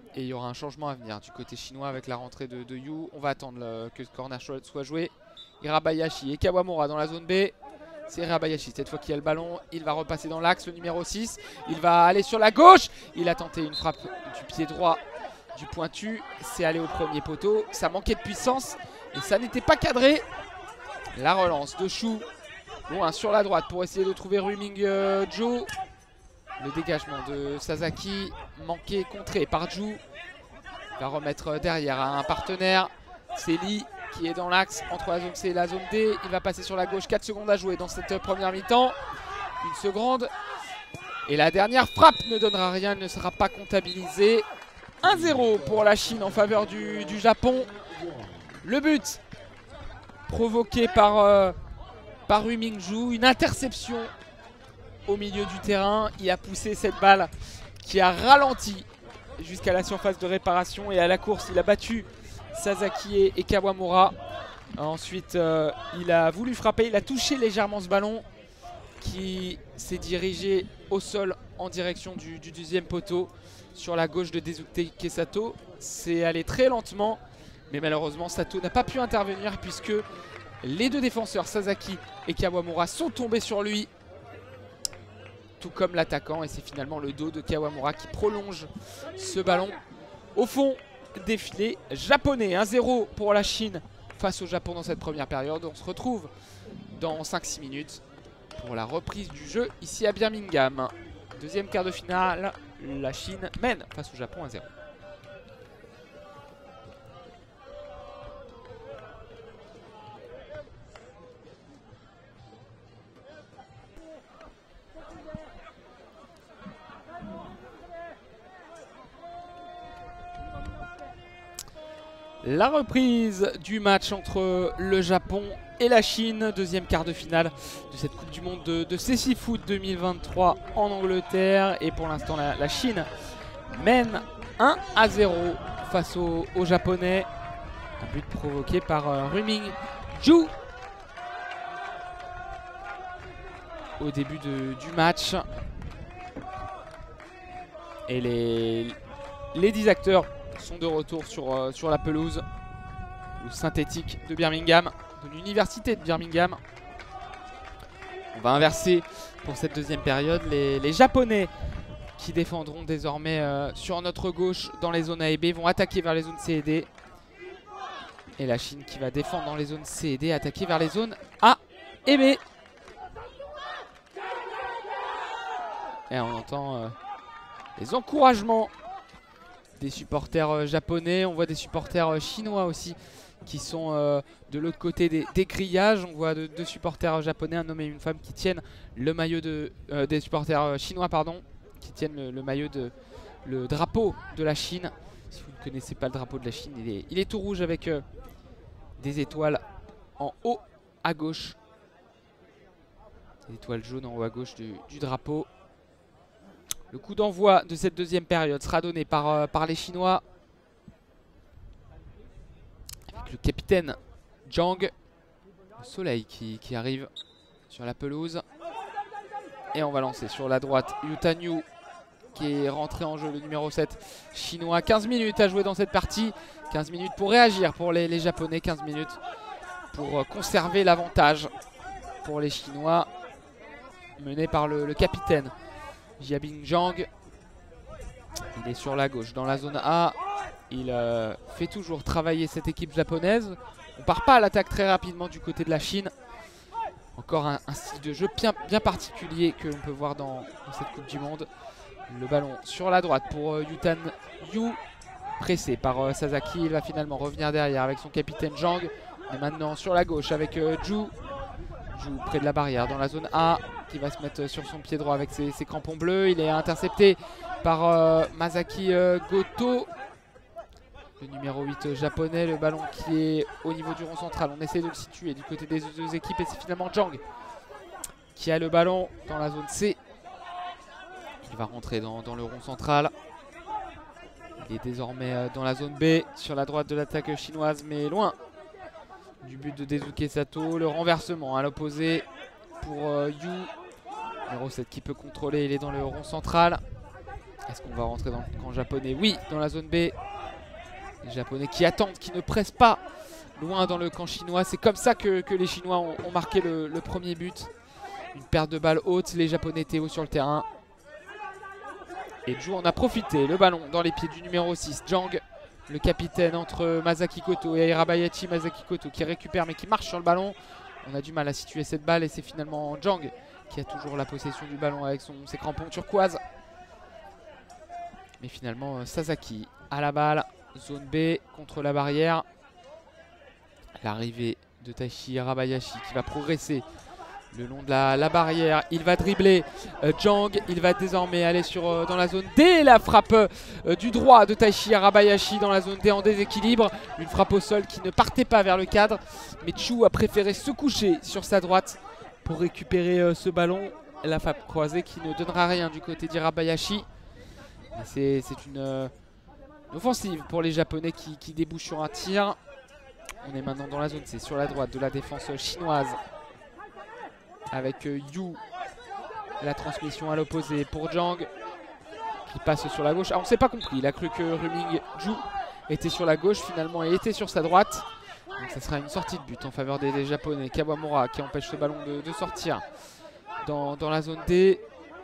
Et il y aura un changement à venir du côté chinois avec la rentrée de Yu. On va attendre que ce corner soit joué. Hirabayashi et Kawamura dans la zone B. C'est Hirabayashi cette fois qui a le ballon. Il va repasser dans l'axe, le numéro 6. Il va aller sur la gauche. Il a tenté une frappe du pied droit du pointu. C'est allé au premier poteau. Ça manquait de puissance et ça n'était pas cadré. La relance de Shu. Loin sur la droite pour essayer de trouver Ruming Joe. Le dégagement de Sasaki manqué, contré par Ju. Il va remettre derrière à un partenaire. C'est Lee qui est dans l'axe entre la zone C et la zone D. Il va passer sur la gauche. 4 secondes à jouer dans cette première mi-temps. Une seconde. Et la dernière frappe ne donnera rien. Elle ne sera pas comptabilisée. 1-0 pour la Chine en faveur du Japon. Le but provoqué par Ru Mingju. Une interception au milieu du terrain. Il a poussé cette balle qui a ralenti jusqu'à la surface de réparation. Et à la course, il a battu Sasaki et Kawamura. Ensuite, il a voulu frapper. Il a touché légèrement ce ballon qui s'est dirigé au sol en direction du deuxième poteau sur la gauche de Desuke Sato. C'est allé très lentement. Mais malheureusement, Sato n'a pas pu intervenir puisque les deux défenseurs, Sasaki et Kawamura, sont tombés sur lui. Tout comme l'attaquant, et c'est finalement le dos de Kawamura qui prolonge ce ballon au fond des filets japonais. 1-0 pour la Chine face au Japon dans cette première période. On se retrouve dans 5-6 minutes pour la reprise du jeu ici à Birmingham. Deuxième quart de finale, la Chine mène face au Japon 1-0. La reprise du match entre le Japon et la Chine, deuxième quart de finale de cette Coupe du Monde de CC Foot 2023 en Angleterre. Et pour l'instant, la Chine mène 1-0 face aux Japonais. Un but provoqué par Ruming Ju au début du match. Et les 10 acteurs sont de retour sur la pelouse synthétique de Birmingham, de l'université de Birmingham. On va inverser pour cette deuxième période. Les Japonais qui défendront désormais sur notre gauche dans les zones A et B vont attaquer vers les zones C et D. Et la Chine qui va défendre dans les zones C et D, attaquer vers les zones A et B. Et on entend les encouragements des supporters japonais. On voit des supporters chinois aussi qui sont de l'autre côté des grillages. On voit deux supporters japonais, un homme et une femme, qui tiennent le maillot des supporters chinois, pardon, qui tiennent le maillot le drapeau de la Chine. Si vous ne connaissez pas le drapeau de la Chine, il est tout rouge avec des étoiles en haut à gauche. Des étoiles jaunes en haut à gauche du drapeau. Le coup d'envoi de cette deuxième période sera donné par les Chinois. Avec le capitaine Zhang. Le soleil qui arrive sur la pelouse. Et on va lancer sur la droite Yutanyu qui est rentré en jeu, le numéro 7 chinois. 15 minutes à jouer dans cette partie. 15 minutes pour réagir pour les Japonais. 15 minutes pour conserver l'avantage pour les Chinois. Mené par le capitaine Jiabing Zhang. Il est sur la gauche dans la zone A. Il fait toujours travailler cette équipe japonaise. On part pas à l'attaque très rapidement du côté de la Chine. Encore un style de jeu bien particulier que l'on peut voir dans cette Coupe du Monde. Le ballon sur la droite pour Yutan Yu. Pressé par Sasaki. Il va finalement revenir derrière avec son capitaine Zhang. Et maintenant sur la gauche avec Ju. Ju près de la barrière dans la zone A, qui va se mettre sur son pied droit avec ses crampons bleus. Il est intercepté par Masaki Goto, le numéro 8 japonais. Le ballon qui est au niveau du rond central. On essaie de le situer du côté des deux équipes et c'est finalement Zhang qui a le ballon dans la zone C. Il va rentrer dans le rond central. Il est désormais dans la zone B sur la droite de l'attaque chinoise, mais loin du but de Desuke Sato. Le renversement à l'opposé pour Yu. Numéro 7 qui peut contrôler, il est dans le rond central. Est-ce qu'on va rentrer dans le camp japonais? Oui, dans la zone B. Les Japonais qui attendent, qui ne pressent pas loin dans le camp chinois. C'est comme ça que les Chinois ont marqué le premier but. Une perte de balle haute, les Japonais étaient hauts sur le terrain. Et Ju en a profité, le ballon dans les pieds du numéro 6, Jang, le capitaine entre Masaki Koto et Hirabayashi. Masaki Koto qui récupère mais qui marche sur le ballon. On a du mal à situer cette balle et c'est finalement Jang qui a toujours la possession du ballon avec ses crampons turquoises. Mais finalement Sasaki à la balle, zone B contre la barrière. L'arrivée de Taichi Hirabayashi qui va progresser le long de la barrière. Il va dribbler Jang, il va désormais aller dans la zone D. La frappe du droit de Taichi Hirabayashi dans la zone D en déséquilibre. Une frappe au sol qui ne partait pas vers le cadre. Mais Chu a préféré se coucher sur sa droite pour récupérer ce ballon. La frappe croisée qui ne donnera rien du côté d'Hirabayashi. C'est une offensive pour les Japonais qui débouche sur un tir. On est maintenant dans la zone C, sur la droite de la défense chinoise. Avec Yu, la transmission à l'opposé pour Jang qui passe sur la gauche. Ah, on ne s'est pas compris, il a cru que Ruming Ju était sur la gauche, finalement il était sur sa droite. Donc ça sera une sortie de but en faveur des Japonais. Kawamura qui empêche ce ballon de sortir dans la zone D.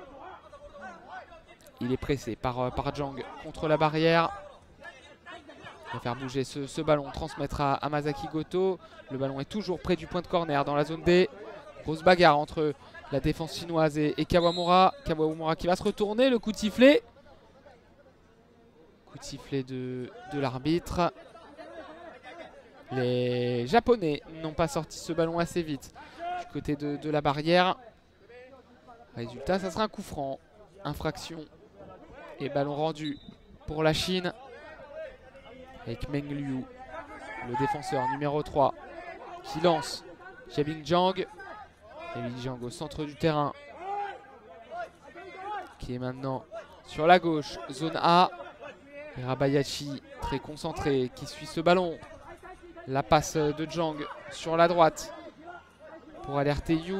Il est pressé par Jang contre la barrière. Il va faire bouger ce ballon, transmettre à Masaki Koto. Le ballon est toujours près du point de corner dans la zone D. Grosse bagarre entre la défense chinoise et Kawamura. Kawamura qui va se retourner, le coup de sifflet. Coup de sifflet de l'arbitre. Les Japonais n'ont pas sorti ce ballon assez vite du côté de la barrière. Résultat, ça sera un coup franc. Infraction et ballon rendu pour la Chine. Avec Meng Liu, le défenseur numéro 3, qui lance Jabing Jang. Jabing Jang au centre du terrain, qui est maintenant sur la gauche, zone A. Hirabayashi très concentré, qui suit ce ballon. La passe de Jang sur la droite pour alerter Yu.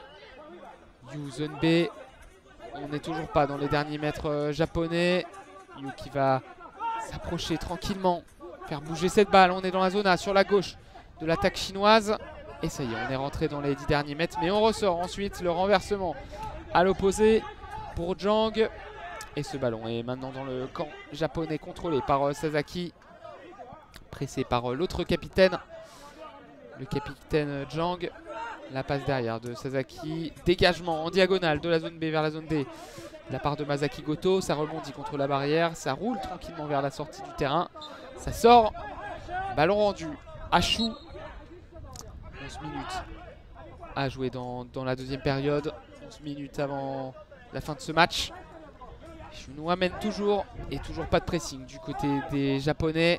Yu zone B. On n'est toujours pas dans les derniers mètres japonais. Yu qui va s'approcher tranquillement, faire bouger cette balle. On est dans la zone A sur la gauche de l'attaque chinoise. Et ça y est, on est rentré dans les 10 derniers mètres. Mais on ressort ensuite le renversement à l'opposé pour Jang. Et ce ballon est maintenant dans le camp japonais contrôlé par Sasaki. Pressé par l'autre capitaine. Le capitaine Jang. La passe derrière de Sasaki. Dégagement en diagonale de la zone B vers la zone D. De la part de Masaki Koto. Ça rebondit contre la barrière. Ça roule tranquillement vers la sortie du terrain. Ça sort. Ballon rendu à Chu. 11 minutes à jouer dans la deuxième période. 11 minutes avant la fin de ce match. Chinois mène toujours et toujours pas de pressing du côté des Japonais.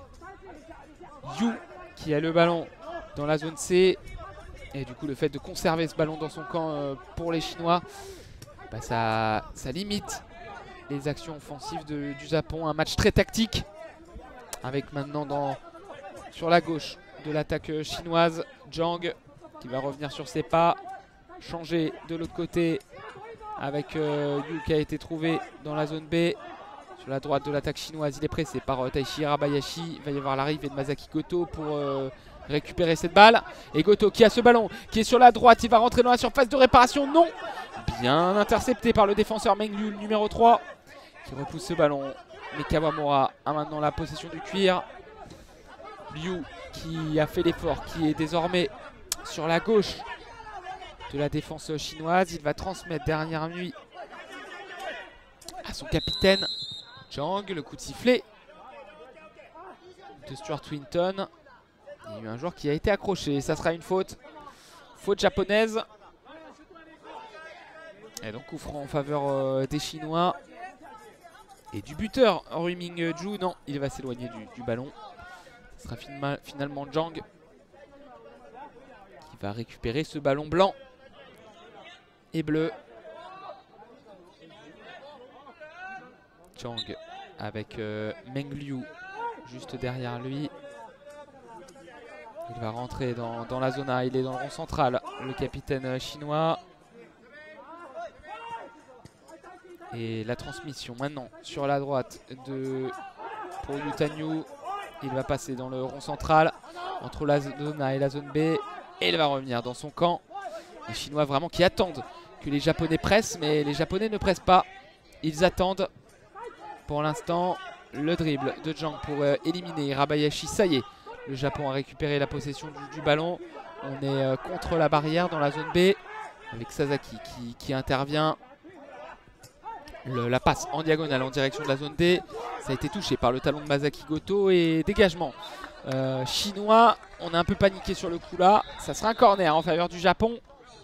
Yu qui a le ballon dans la zone C. Et du coup le fait de conserver ce ballon dans son camp pour les Chinois, bah ça limite les actions offensives du Japon. Un match très tactique avec maintenant sur la gauche de l'attaque chinoise Jang qui va revenir sur ses pas, changer de l'autre côté avec Yu qui a été trouvé dans la zone B. Sur la droite de l'attaque chinoise, il est pressé par Taichi Hirabayashi. Il va y avoir l'arrivée de Masaki Koto pour récupérer cette balle. Et Koto qui a ce ballon, qui est sur la droite. Il va rentrer dans la surface de réparation. Non, bien intercepté par le défenseur Meng Liu, le numéro 3, qui repousse ce ballon. Mais Kawamura a maintenant la possession du cuir. Liu qui a fait l'effort, qui est désormais sur la gauche de la défense chinoise. Il va transmettre derrière lui à son capitaine Jang. Le coup de sifflet de Stuart Winton. Il y a eu un joueur qui a été accroché. Ça sera une faute. Faute japonaise. Et donc coup franc en faveur des Chinois. Et du buteur Ruming Ju. Non, il va s'éloigner du ballon. Ce sera finalement Jang qui va récupérer ce ballon blanc et bleu. Jang avec Meng Liu juste derrière lui. Il va rentrer dans la zone A, il est dans le rond central, le capitaine chinois. Et la transmission maintenant sur la droite pour Yu Tanyu. Il va passer dans le rond central entre la zone A et la zone B. Et il va revenir dans son camp. Les Chinois vraiment qui attendent que les Japonais pressent, mais les Japonais ne pressent pas. Ils attendent. Pour l'instant, le dribble de Zhang pour éliminer Irabayashi. Ça y est, le Japon a récupéré la possession du ballon. On est contre la barrière dans la zone B avec Sasaki qui intervient. La passe en diagonale en direction de la zone D. Ça a été touché par le talon de Masaki Goto et dégagement chinois. On a un peu paniqué sur le coup là. Ça sera un corner en faveur du Japon.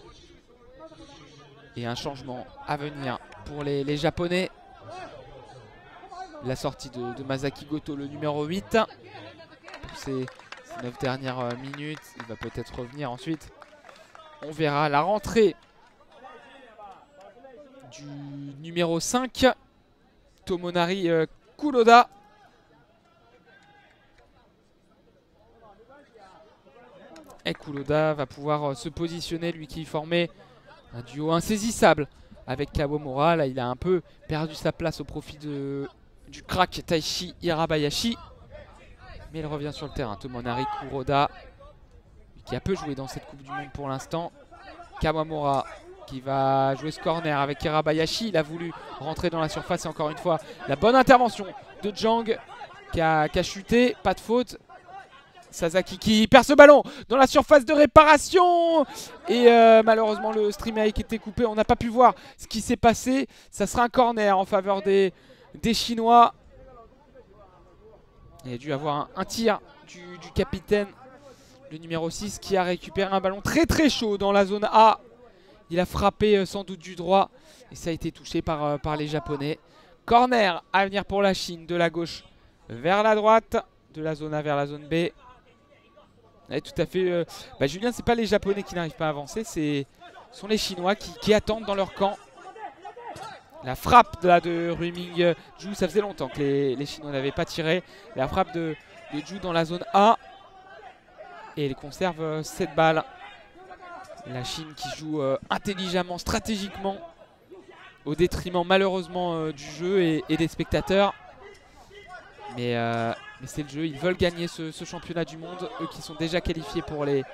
Et un changement à venir pour les Japonais. La sortie de Masaki Goto, le numéro 8. Pour ces 9 dernières minutes. Il va peut-être revenir ensuite. On verra la rentrée du numéro 5. Tomonari Kuroda. Et Kuroda va pouvoir se positionner, lui qui formait un duo insaisissable avec Kawamura. Là, il a un peu perdu sa place au profit du crack Taishi Irabayashi. Mais il revient sur le terrain. Tomonari Kuroda, qui a peu joué dans cette Coupe du Monde pour l'instant. Kawamura qui va jouer ce corner avec Irabayashi. Il a voulu rentrer dans la surface et encore une fois, la bonne intervention de Zhang qui a chuté. Pas de faute. Sasaki qui perd ce ballon dans la surface de réparation. Et malheureusement, le stream a été coupé. On n'a pas pu voir ce qui s'est passé. Ça sera un corner en faveur des Chinois. Il y a dû avoir un tir du capitaine, le numéro 6, qui a récupéré un ballon très très chaud dans la zone A. Il a frappé sans doute du droit et ça a été touché par les Japonais. Corner à venir pour la Chine, de la gauche vers la droite, de la zone A vers la zone B. Et tout à fait. Julien, c'est pas les Japonais qui n'arrivent pas à avancer, ce sont les Chinois qui attendent dans leur camp. La frappe de Ruiming Ju, ça faisait longtemps que les Chinois n'avaient pas tiré. La frappe de Ju dans la zone A. Et il conserve cette balle. La Chine qui joue intelligemment, stratégiquement, au détriment malheureusement du jeu et des spectateurs. Mais c'est le jeu, ils veulent gagner ce championnat du monde, eux qui sont déjà qualifiés pour les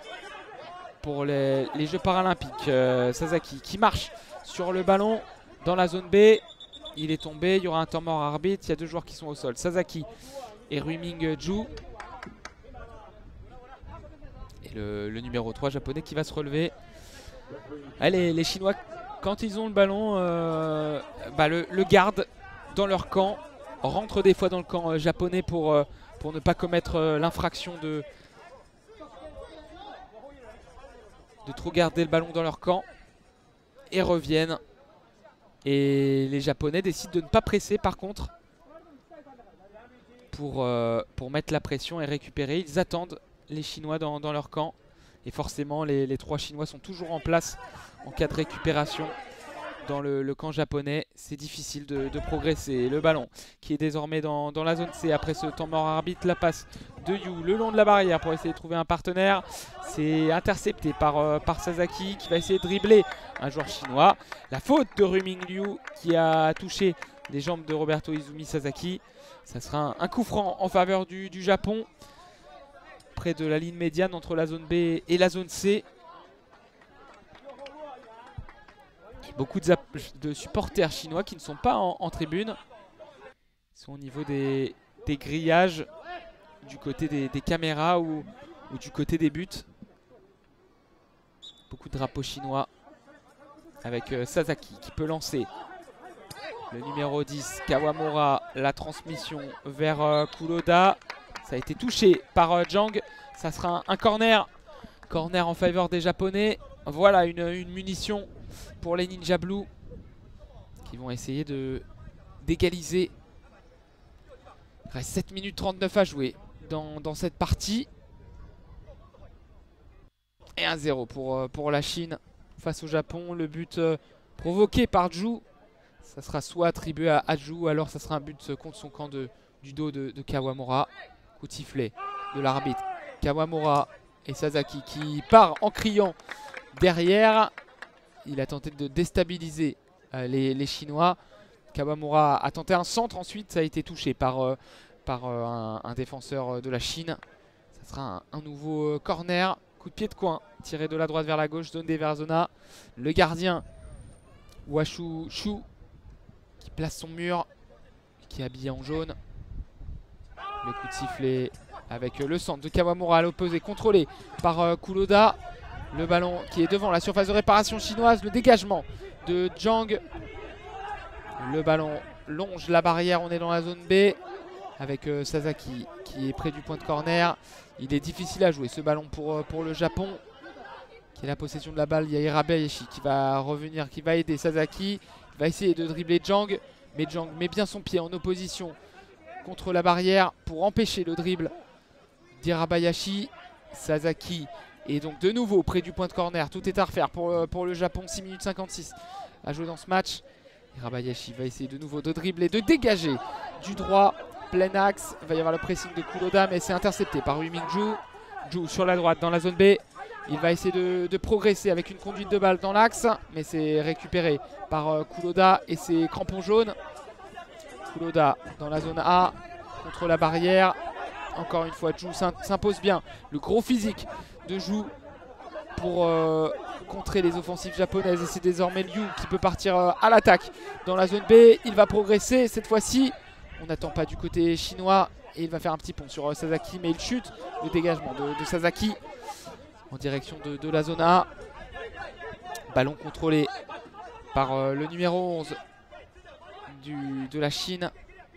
Jeux paralympiques. Sasaki qui marche sur le ballon dans la zone B. Il est tombé, il y aura un temps mort arbitre, il y a deux joueurs qui sont au sol, Sasaki et Ruiming Ju. Et le numéro 3 japonais qui va se relever. Allez, les Chinois, quand ils ont le ballon, le gardent dans leur camp. Rentrent des fois dans le camp japonais pour ne pas commettre l'infraction de trop garder le ballon dans leur camp. Et reviennent. Et les Japonais décident de ne pas presser par contre. Pour mettre la pression et récupérer. Ils attendent les Chinois dans leur camp. Et forcément les trois Chinois sont toujours en place en cas de récupération. Dans le camp japonais, c'est difficile de progresser. Le ballon qui est désormais dans la zone C après ce temps mort arbitre. La passe de Yu le long de la barrière pour essayer de trouver un partenaire. C'est intercepté par Sasaki qui va essayer de dribbler un joueur chinois. La faute de Ruiming Liu qui a touché les jambes de Roberto Izumi Sasaki. Ça sera un coup franc en faveur du Japon. Près de la ligne médiane entre la zone B et la zone C. Beaucoup de supporters chinois qui ne sont pas en tribune. Ils sont au niveau des grillages, du côté des caméras ou du côté des buts. Beaucoup de drapeaux chinois avec Sasaki qui peut lancer. Le numéro 10, Kawamura, la transmission vers Kuroda. Ça a été touché par Zhang. Ça sera un corner. Corner en faveur des Japonais. Voilà une munition pour les Ninja Blue qui vont essayer d'égaliser. Il reste 7 minutes 39 à jouer dans cette partie. Et 1-0 pour la Chine face au Japon. Le but provoqué par Ju, ça sera soit attribué à Ju, ou alors ça sera un but contre son camp du dos de Kawamura. Coup de sifflet de l'arbitre. Kawamura et Sasaki qui part en criant derrière. Il a tenté de déstabiliser les Chinois. Kawamura a tenté un centre, ensuite ça a été touché par un défenseur de la Chine. Ça sera un nouveau corner. Coup de pied de coin, tiré de la droite vers la gauche, zone des vers zona. Le gardien, Washu Shu, qui place son mur, qui est habillé en jaune. Le coup de sifflet avec le centre de Kawamura à l'opposé, contrôlé par Kuroda. Le ballon qui est devant la surface de réparation chinoise, le dégagement de Zhang. Le ballon longe la barrière, on est dans la zone B avec Sasaki qui est près du point de corner. Il est difficile à jouer ce ballon pour le Japon qui a la possession de la balle. Il y a Irabayashi qui va revenir, qui va aider Sasaki. Il va essayer de dribbler Zhang, mais Zhang met bien son pied en opposition contre la barrière pour empêcher le dribble d'Irabayashi. Sasaki est donc de nouveau près du point de corner. Tout est à refaire pour le Japon. 6 minutes 56 à jouer dans ce match. Irabayashi va essayer de nouveau de dribbler, de dégager du droit. Plein axe, il va y avoir le pressing de Kuroda, mais c'est intercepté par Yu Mingju. Ju sur la droite dans la zone B. Il va essayer de progresser avec une conduite de balle dans l'axe, mais c'est récupéré par Kuroda et ses crampons jaunes. Kuroda dans la zone A, contre la barrière. Encore une fois, Ju s'impose bien. Le gros physique de Ju pour contrer les offensives japonaises. Et c'est désormais Liu qui peut partir à l'attaque dans la zone B. Il va progresser cette fois-ci. On n'attend pas du côté chinois et il va faire un petit pont sur Sasaki, mais il chute. Le dégagement de Sasaki en direction de la zone A. Ballon contrôlé par le numéro 11 de la Chine.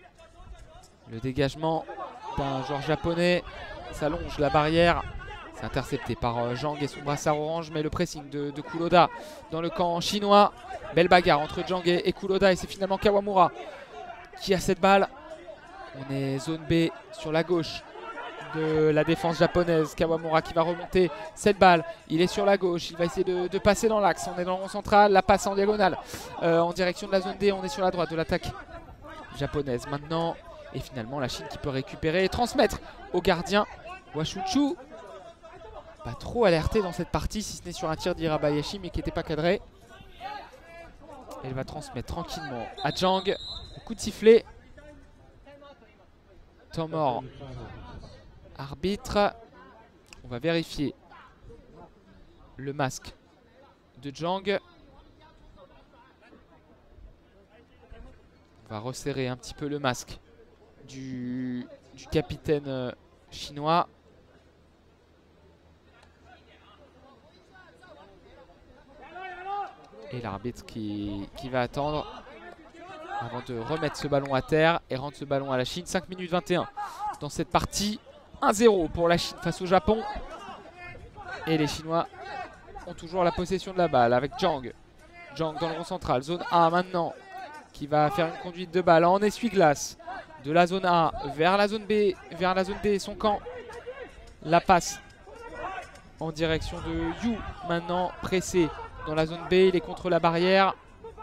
Le dégagement d'un joueur japonais. Ça longe la barrière. C'est intercepté par Zhang et son brassard orange, mais le pressing de Kuroda dans le camp chinois. Belle bagarre entre Zhang et Kuroda et c'est finalement Kawamura qui a cette balle. On est zone B sur la gauche de la défense japonaise. Kawamura qui va remonter cette balle. Il est sur la gauche, il va essayer de passer dans l'axe. On est dans le rond central, la passe en diagonale en direction de la zone D. On est sur la droite de l'attaque japonaise maintenant. Et finalement la Chine qui peut récupérer et transmettre au gardien. Washuchu, pas trop alerté dans cette partie, si ce n'est sur un tir d'Irabayashi, mais qui n'était pas cadré. Elle va transmettre tranquillement à Zhang. Coup de sifflet. Temps mort. Arbitre. On va vérifier le masque de Zhang. On va resserrer un petit peu le masque du capitaine chinois. Et l'arbitre qui va attendre avant de remettre ce ballon à terre et rendre ce ballon à la Chine. 5 minutes 21 dans cette partie. 1-0 pour la Chine face au Japon. Et les Chinois ont toujours la possession de la balle avec Zhang. Zhang dans le rond central. Zone A maintenant qui va faire une conduite de balle en essuie-glace. De la zone A vers la zone B, vers la zone D, son camp. La passe en direction de Yu. Maintenant pressé dans la zone B, il est contre la barrière.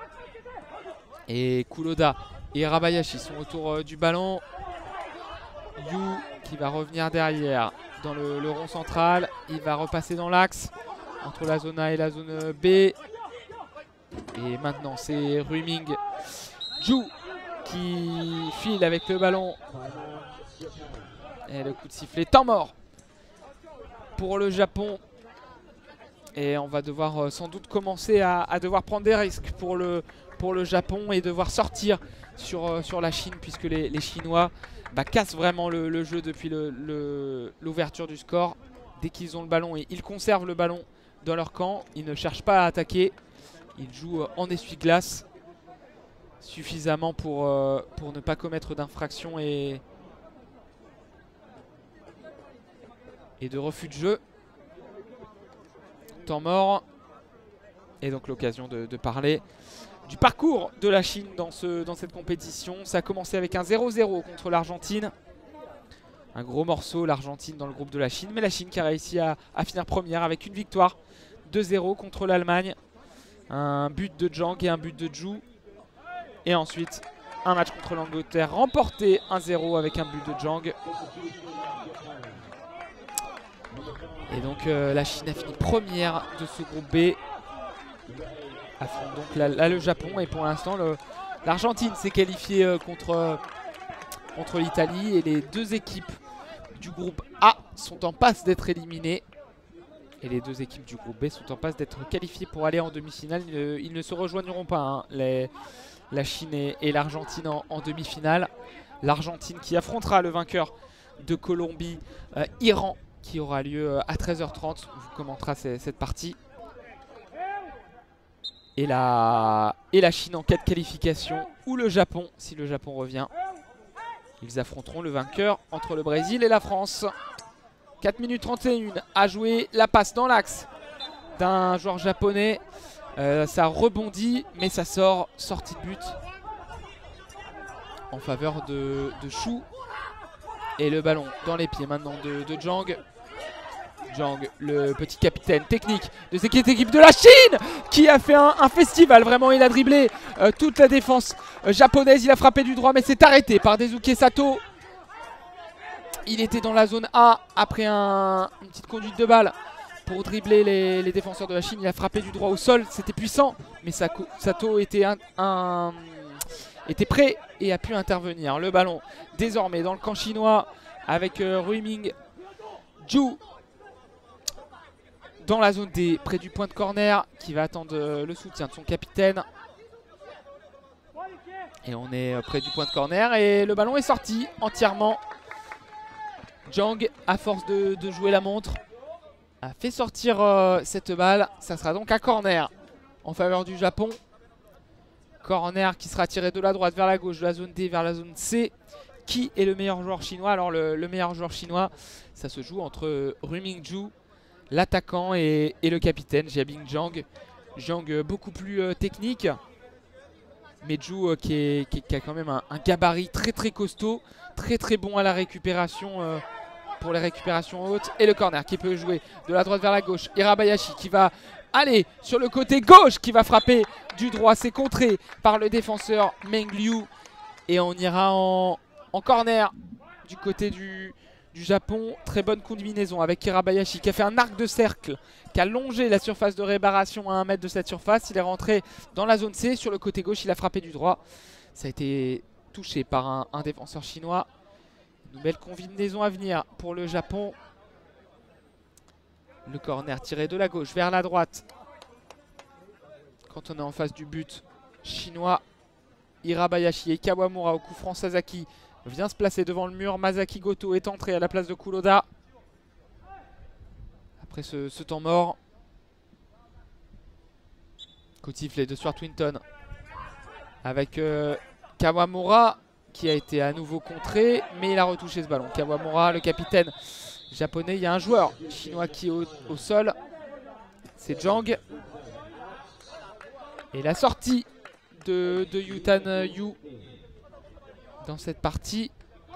Et Kuroda et Irabayashi sont autour du ballon. Yu qui va revenir derrière dans le rond central. Il va repasser dans l'axe entre la zone A et la zone B. Et maintenant c'est Ruiming Ju qui file avec le ballon. Et le coup de sifflet, temps mort pour le Japon. Et on va devoir sans doute commencer à devoir prendre des risques pour le Japon et devoir sortir sur la Chine, puisque les Chinois cassent vraiment le jeu depuis l'ouverture du score. Dès qu'ils ont le ballon, et ils conservent le ballon dans leur camp, ils ne cherchent pas à attaquer. Ils jouent en essuie-glace suffisamment pour ne pas commettre d'infraction et de refus de jeu. Temps mort. Et donc l'occasion de parler du parcours de la Chine dans cette compétition. Ça a commencé avec un 0-0 contre l'Argentine. Un gros morceau, l'Argentine dans le groupe de la Chine. Mais la Chine qui a réussi à finir première avec une victoire 2-0 contre l'Allemagne. Un but de Zhang et un but de Ju. Et ensuite un match contre l'Angleterre remporté 1-0 avec un but de Zhang. Et donc la Chine a fini première de ce groupe B. Affronte donc là le Japon. Et pour l'instant L'Argentine s'est qualifiée contre l'Italie et les deux équipes du groupe A sont en passe d'être éliminées. Et les deux équipes du groupe B sont en passe d'être qualifiées pour aller en demi-finale. Ils ne se rejoigneront pas, hein, la Chine et l'Argentine en demi-finale. L'Argentine qui affrontera le vainqueur de Colombie-Iran qui aura lieu à 13h30. On vous commentera cette partie. Et la Chine en cas de qualification, ou le Japon si le Japon revient. Ils affronteront le vainqueur entre le Brésil et la France. 4 minutes 31 à jouer. La passe dans l'axe d'un joueur japonais. Ça rebondit, mais ça sort. Sortie de but en faveur de Chou. Et le ballon dans les pieds maintenant de Jang. Jang, le petit capitaine technique de cette équipe de la Chine, qui a fait un festival. Vraiment, il a dribblé toute la défense japonaise. Il a frappé du droit, mais c'est arrêté par Daisuke Sato. Il était dans la zone A après une petite conduite de balle pour dribbler les défenseurs de la Chine. Il a frappé du droit au sol, c'était puissant, mais Sato était prêt et a pu intervenir. Le ballon désormais dans le camp chinois avec Ruiming Ju dans la zone D, près du point de corner, qui va attendre le soutien de son capitaine. Et on est près du point de corner et le ballon est sorti entièrement. Jang, à force de jouer la montre, a fait sortir cette balle. Ça sera donc un corner en faveur du Japon. Corner qui sera tiré de la droite vers la gauche, de la zone D vers la zone C. Qui est le meilleur joueur chinois? Alors le meilleur joueur chinois, ça se joue entre Ruiming Ju, l'attaquant, et le capitaine Jiabing Jang. Jang beaucoup plus technique, mais Ju qui a quand même un gabarit très costaud, très bon à la récupération, pour les récupérations hautes. Et le corner qui peut jouer de la droite vers la gauche. Hirabayashi qui va aller sur le côté gauche, qui va frapper du droit. C'est contré par le défenseur Meng Liu. Et on ira en corner du côté du Japon. Très bonne combinaison avec Hirabayashi qui a fait un arc de cercle, qui a longé la surface de réparation à 1 mètre de cette surface. Il est rentré dans la zone C. Sur le côté gauche, il a frappé du droit. Ça a été touché par un défenseur chinois. Nouvelle combinaison à venir pour le Japon. Le corner tiré de la gauche vers la droite. Quand on est en face du but chinois, Hirabayashi et Kawamura au coup franc. Sasaki vient se placer devant le mur. Masaki Goto est entré à la place de Kuroda. Après ce temps mort. Coup de sifflet de Stuart Winton avec Kawamura, qui a été à nouveau contré, mais il a retouché ce ballon. Kawamura, le capitaine japonais. Il y a un joueur chinois qui est au sol. C'est Jang. Et la sortie de Yutan Yu dans cette partie.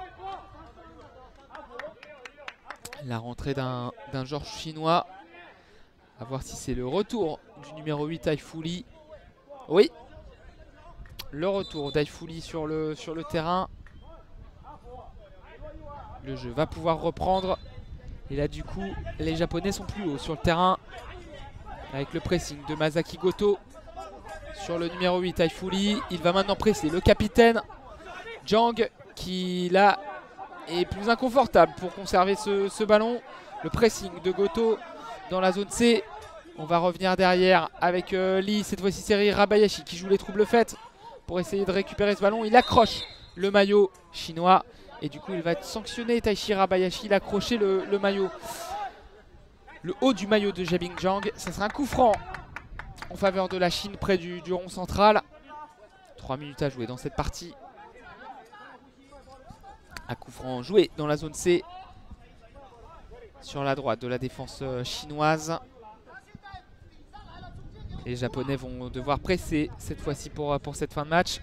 La rentrée d'un joueur chinois. A voir si c'est le retour du numéro 8 Aifuli. Oui. Le retour d'Aifuli sur le terrain. Le jeu va pouvoir reprendre. Et là du coup les Japonais sont plus hauts sur le terrain. Avec le pressing de Masaki Goto sur le numéro 8 Aifuli. Il va maintenant presser le capitaine Jang, qui là est plus inconfortable pour conserver ce ballon. Le pressing de Goto dans la zone C. On va revenir derrière avec Lee. Cette fois-ci c'est Hirabayashi qui joue les troubles faits pour essayer de récupérer ce ballon. Il accroche le maillot chinois et du coup il va être sanctionné. Taichi Hirabayashi, il a accroché le maillot, le haut du maillot de Jiabing Jang. Ça sera un coup franc en faveur de la Chine près du rond central. 3 minutes à jouer dans cette partie. Un coup franc joué dans la zone C sur la droite de la défense chinoise. Les Japonais vont devoir presser cette fois-ci pour cette fin de match.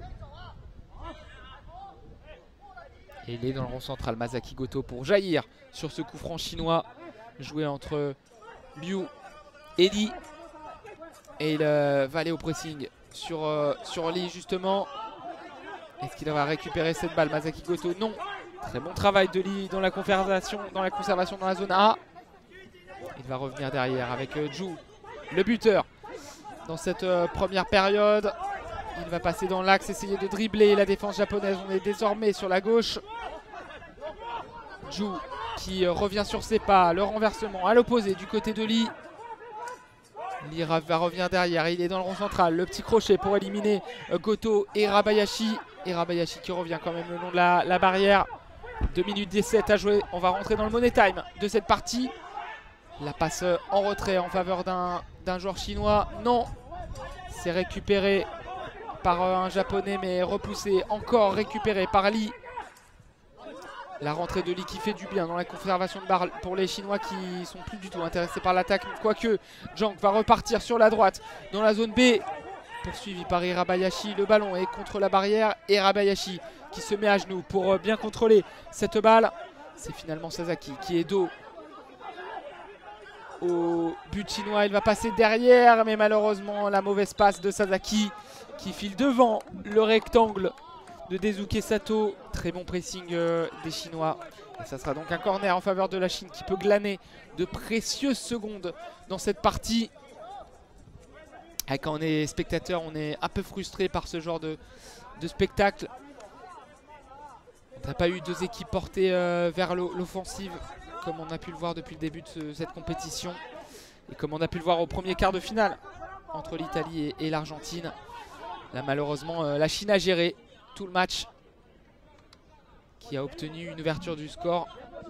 Et il est dans le rond central, Masaki Goto, pour jaillir sur ce coup franc chinois joué entre Liu et Lee. Et il va aller au pressing sur Lee justement. Est-ce qu'il va récupérer cette balle? Masaki Goto, non. Très bon travail de Lee dans la conservation dans la zone A. Il va revenir derrière avec Ju, le buteur dans cette première période. Il va passer dans l'axe, essayer de dribbler la défense japonaise. On est désormais sur la gauche. Ju qui revient sur ses pas. Le renversement à l'opposé du côté de Lee. Lee va revenir derrière. Il est dans le rond central. Le petit crochet pour éliminer Goto et Irabayashi. Irabayashi qui revient quand même le long de la barrière. 2 minutes 17 à jouer. On va rentrer dans le money time de cette partie. La passe en retrait en faveur d'un joueur chinois. Non. C'est récupéré par un japonais mais repoussé. Encore récupéré par Lee. La rentrée de Lee qui fait du bien dans la conservation de balle pour les Chinois qui sont plus du tout intéressés par l'attaque. Quoique Jang va repartir sur la droite dans la zone B. Poursuivi par Irabayashi. Le ballon est contre la barrière. Irabayashi qui se met à genoux pour bien contrôler cette balle. C'est finalement Sasaki qui est dos au but chinois. Il va passer derrière mais malheureusement la mauvaise passe de Sasaki qui file devant le rectangle de Daisuke Sato. Très bon pressing des Chinois. Et ça sera donc un corner en faveur de la Chine qui peut glaner de précieuses secondes dans cette partie. Et quand on est spectateur, on est un peu frustré par ce genre de spectacle. On n'a pas eu deux équipes portées vers l'offensive comme on a pu le voir depuis le début de cette compétition. Et comme on a pu le voir au premier quart de finale entre l'Italie et l'Argentine. Là malheureusement la Chine a géré tout le match, qui a obtenu une ouverture du score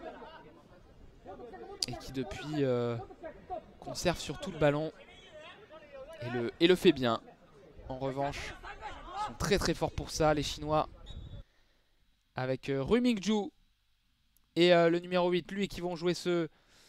et qui depuis conserve surtout le ballon et le fait bien. En revanche, ils sont très très forts pour ça les Chinois, avec Rui Mingju et le numéro 8, lui, qui vont jouer ce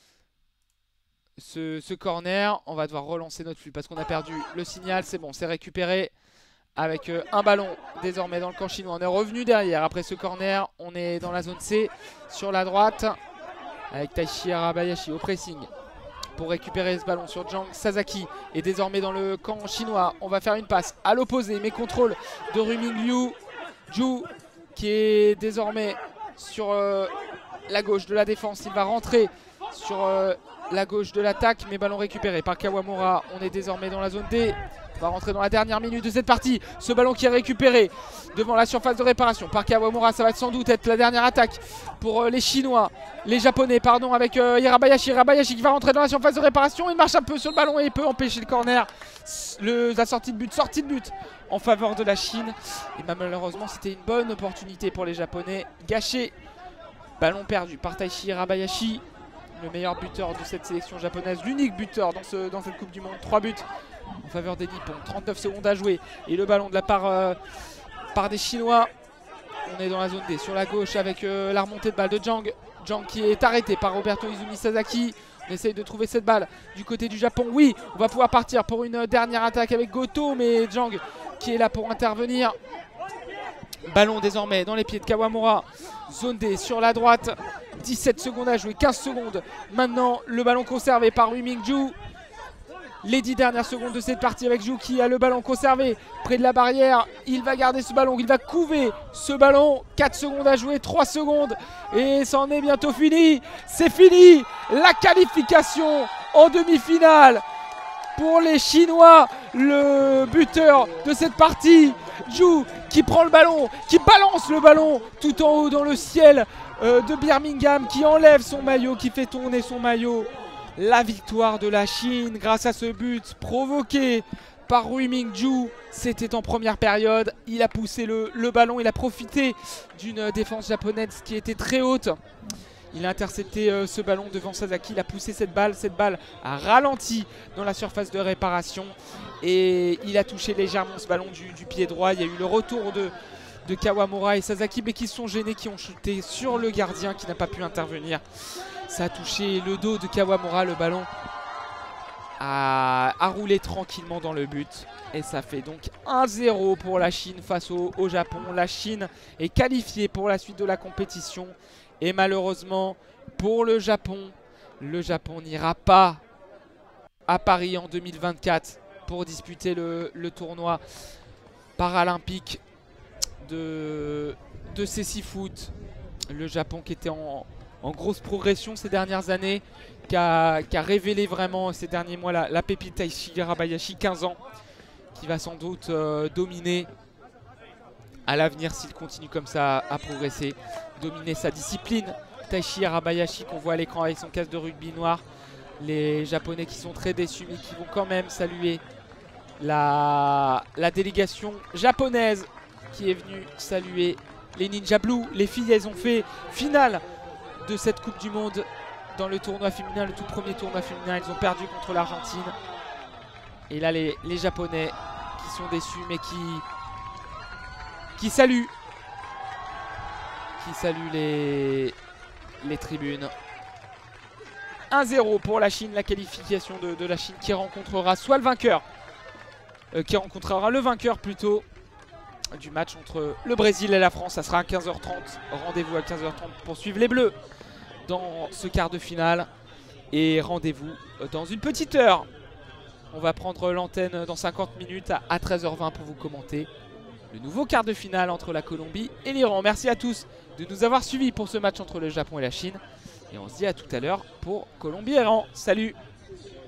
corner. On va devoir relancer notre flux parce qu'on a perdu le signal. C'est bon, c'est récupéré. Avec un ballon désormais dans le camp chinois. On est revenu derrière après ce corner. On est dans la zone C sur la droite avec Taichi Irabayashi au pressing pour récupérer ce ballon sur Jang. Sasaki est désormais dans le camp chinois. On va faire une passe à l'opposé mais contrôle de Rui Mingju. Ju qui est désormais sur la gauche de la défense. Il va rentrer sur la gauche de l'attaque mais ballon récupéré par Kawamura. On est désormais dans la zone D. On va rentrer dans la dernière minute de cette partie. Ce ballon qui est récupéré devant la surface de réparation par Kawamura. Ça va sans doute être la dernière attaque pour les Chinois. Les Japonais, pardon, avec Irabayashi. Irabayashi qui va rentrer dans la surface de réparation. Il marche un peu sur le ballon et il peut empêcher le corner. La sortie de but en faveur de la Chine. Et malheureusement, c'était une bonne opportunité pour les Japonais. Gâché. Ballon perdu par Taichi Irabayashi. Le meilleur buteur de cette sélection japonaise. L'unique buteur dans cette Coupe du Monde. 3 buts en faveur des Nippons. 39 secondes à jouer. Et le ballon de la part des Chinois. On est dans la zone D sur la gauche avec la remontée de balle de Jang. Jang qui est arrêté par Roberto Izumi Sasaki. On essaye de trouver cette balle du côté du Japon. Oui, on va pouvoir partir pour une dernière attaque avec Goto. Mais Jang qui est là pour intervenir. Ballon désormais dans les pieds de Kawamura. Zone D sur la droite. 17 secondes à jouer, 15 secondes. Maintenant, le ballon conservé par Rui Mingju. Les 10 dernières secondes de cette partie avec Ju qui a le ballon conservé près de la barrière. Il va garder ce ballon, il va couver ce ballon. 4 secondes à jouer, 3 secondes. Et c'en est bientôt fini. C'est fini. La qualification en demi-finale pour les Chinois. Le buteur de cette partie, Ju, qui prend le ballon, qui balance le ballon tout en haut dans le ciel de Birmingham, qui enlève son maillot, qui fait tourner son maillot. La victoire de la Chine grâce à ce but provoqué par Rui Mingju. C'était en première période. Il a poussé le ballon, il a profité d'une défense japonaise qui était très haute. Il a intercepté ce ballon devant Sasaki. Il a poussé cette balle a ralenti dans la surface de réparation. Et il a touché légèrement ce ballon du pied droit. Il y a eu le retour de Kawamura et Sasaki, mais qui se sont gênés, qui ont chuté sur le gardien qui n'a pas pu intervenir. Ça a touché le dos de Kawamura, le ballon a roulé tranquillement dans le but. Et ça fait donc 1-0 pour la Chine face au Japon. La Chine est qualifiée pour la suite de la compétition. Et malheureusement pour le Japon n'ira pas à Paris en 2024 pour disputer le tournoi paralympique de cécifoot. Le Japon qui était en grosse progression ces dernières années, qui a révélé vraiment ces derniers mois la pépite Taichi Irabayashi, 15 ans, qui va sans doute dominer à l'avenir s'il continue comme ça à progresser, dominer sa discipline. Taichi Arabayashi qu'on voit à l'écran avec son casque de rugby noir. Les Japonais qui sont très déçus mais qui vont quand même saluer la délégation japonaise qui est venue saluer les Ninja Blue. Les filles, elles ont fait finale de cette Coupe du Monde dans le tournoi féminin, le tout premier tournoi féminin. Elles ont perdu contre l'Argentine. Et là, les Japonais qui sont déçus mais qui saluent les tribunes. 1-0 pour la Chine, la qualification de la Chine qui rencontrera soit le vainqueur, qui rencontrera le vainqueur plutôt du match entre le Brésil et la France. Ça sera à 15h30. Rendez-vous à 15h30 pour suivre les Bleus dans ce quart de finale. Et rendez-vous dans une petite heure. On va prendre l'antenne dans 50 minutes à 13h20 pour vous commenter le nouveau quart de finale entre la Colombie et l'Iran. Merci à tous de nous avoir suivis pour ce match entre le Japon et la Chine. Et on se dit à tout à l'heure pour Colombie-Iran. Salut!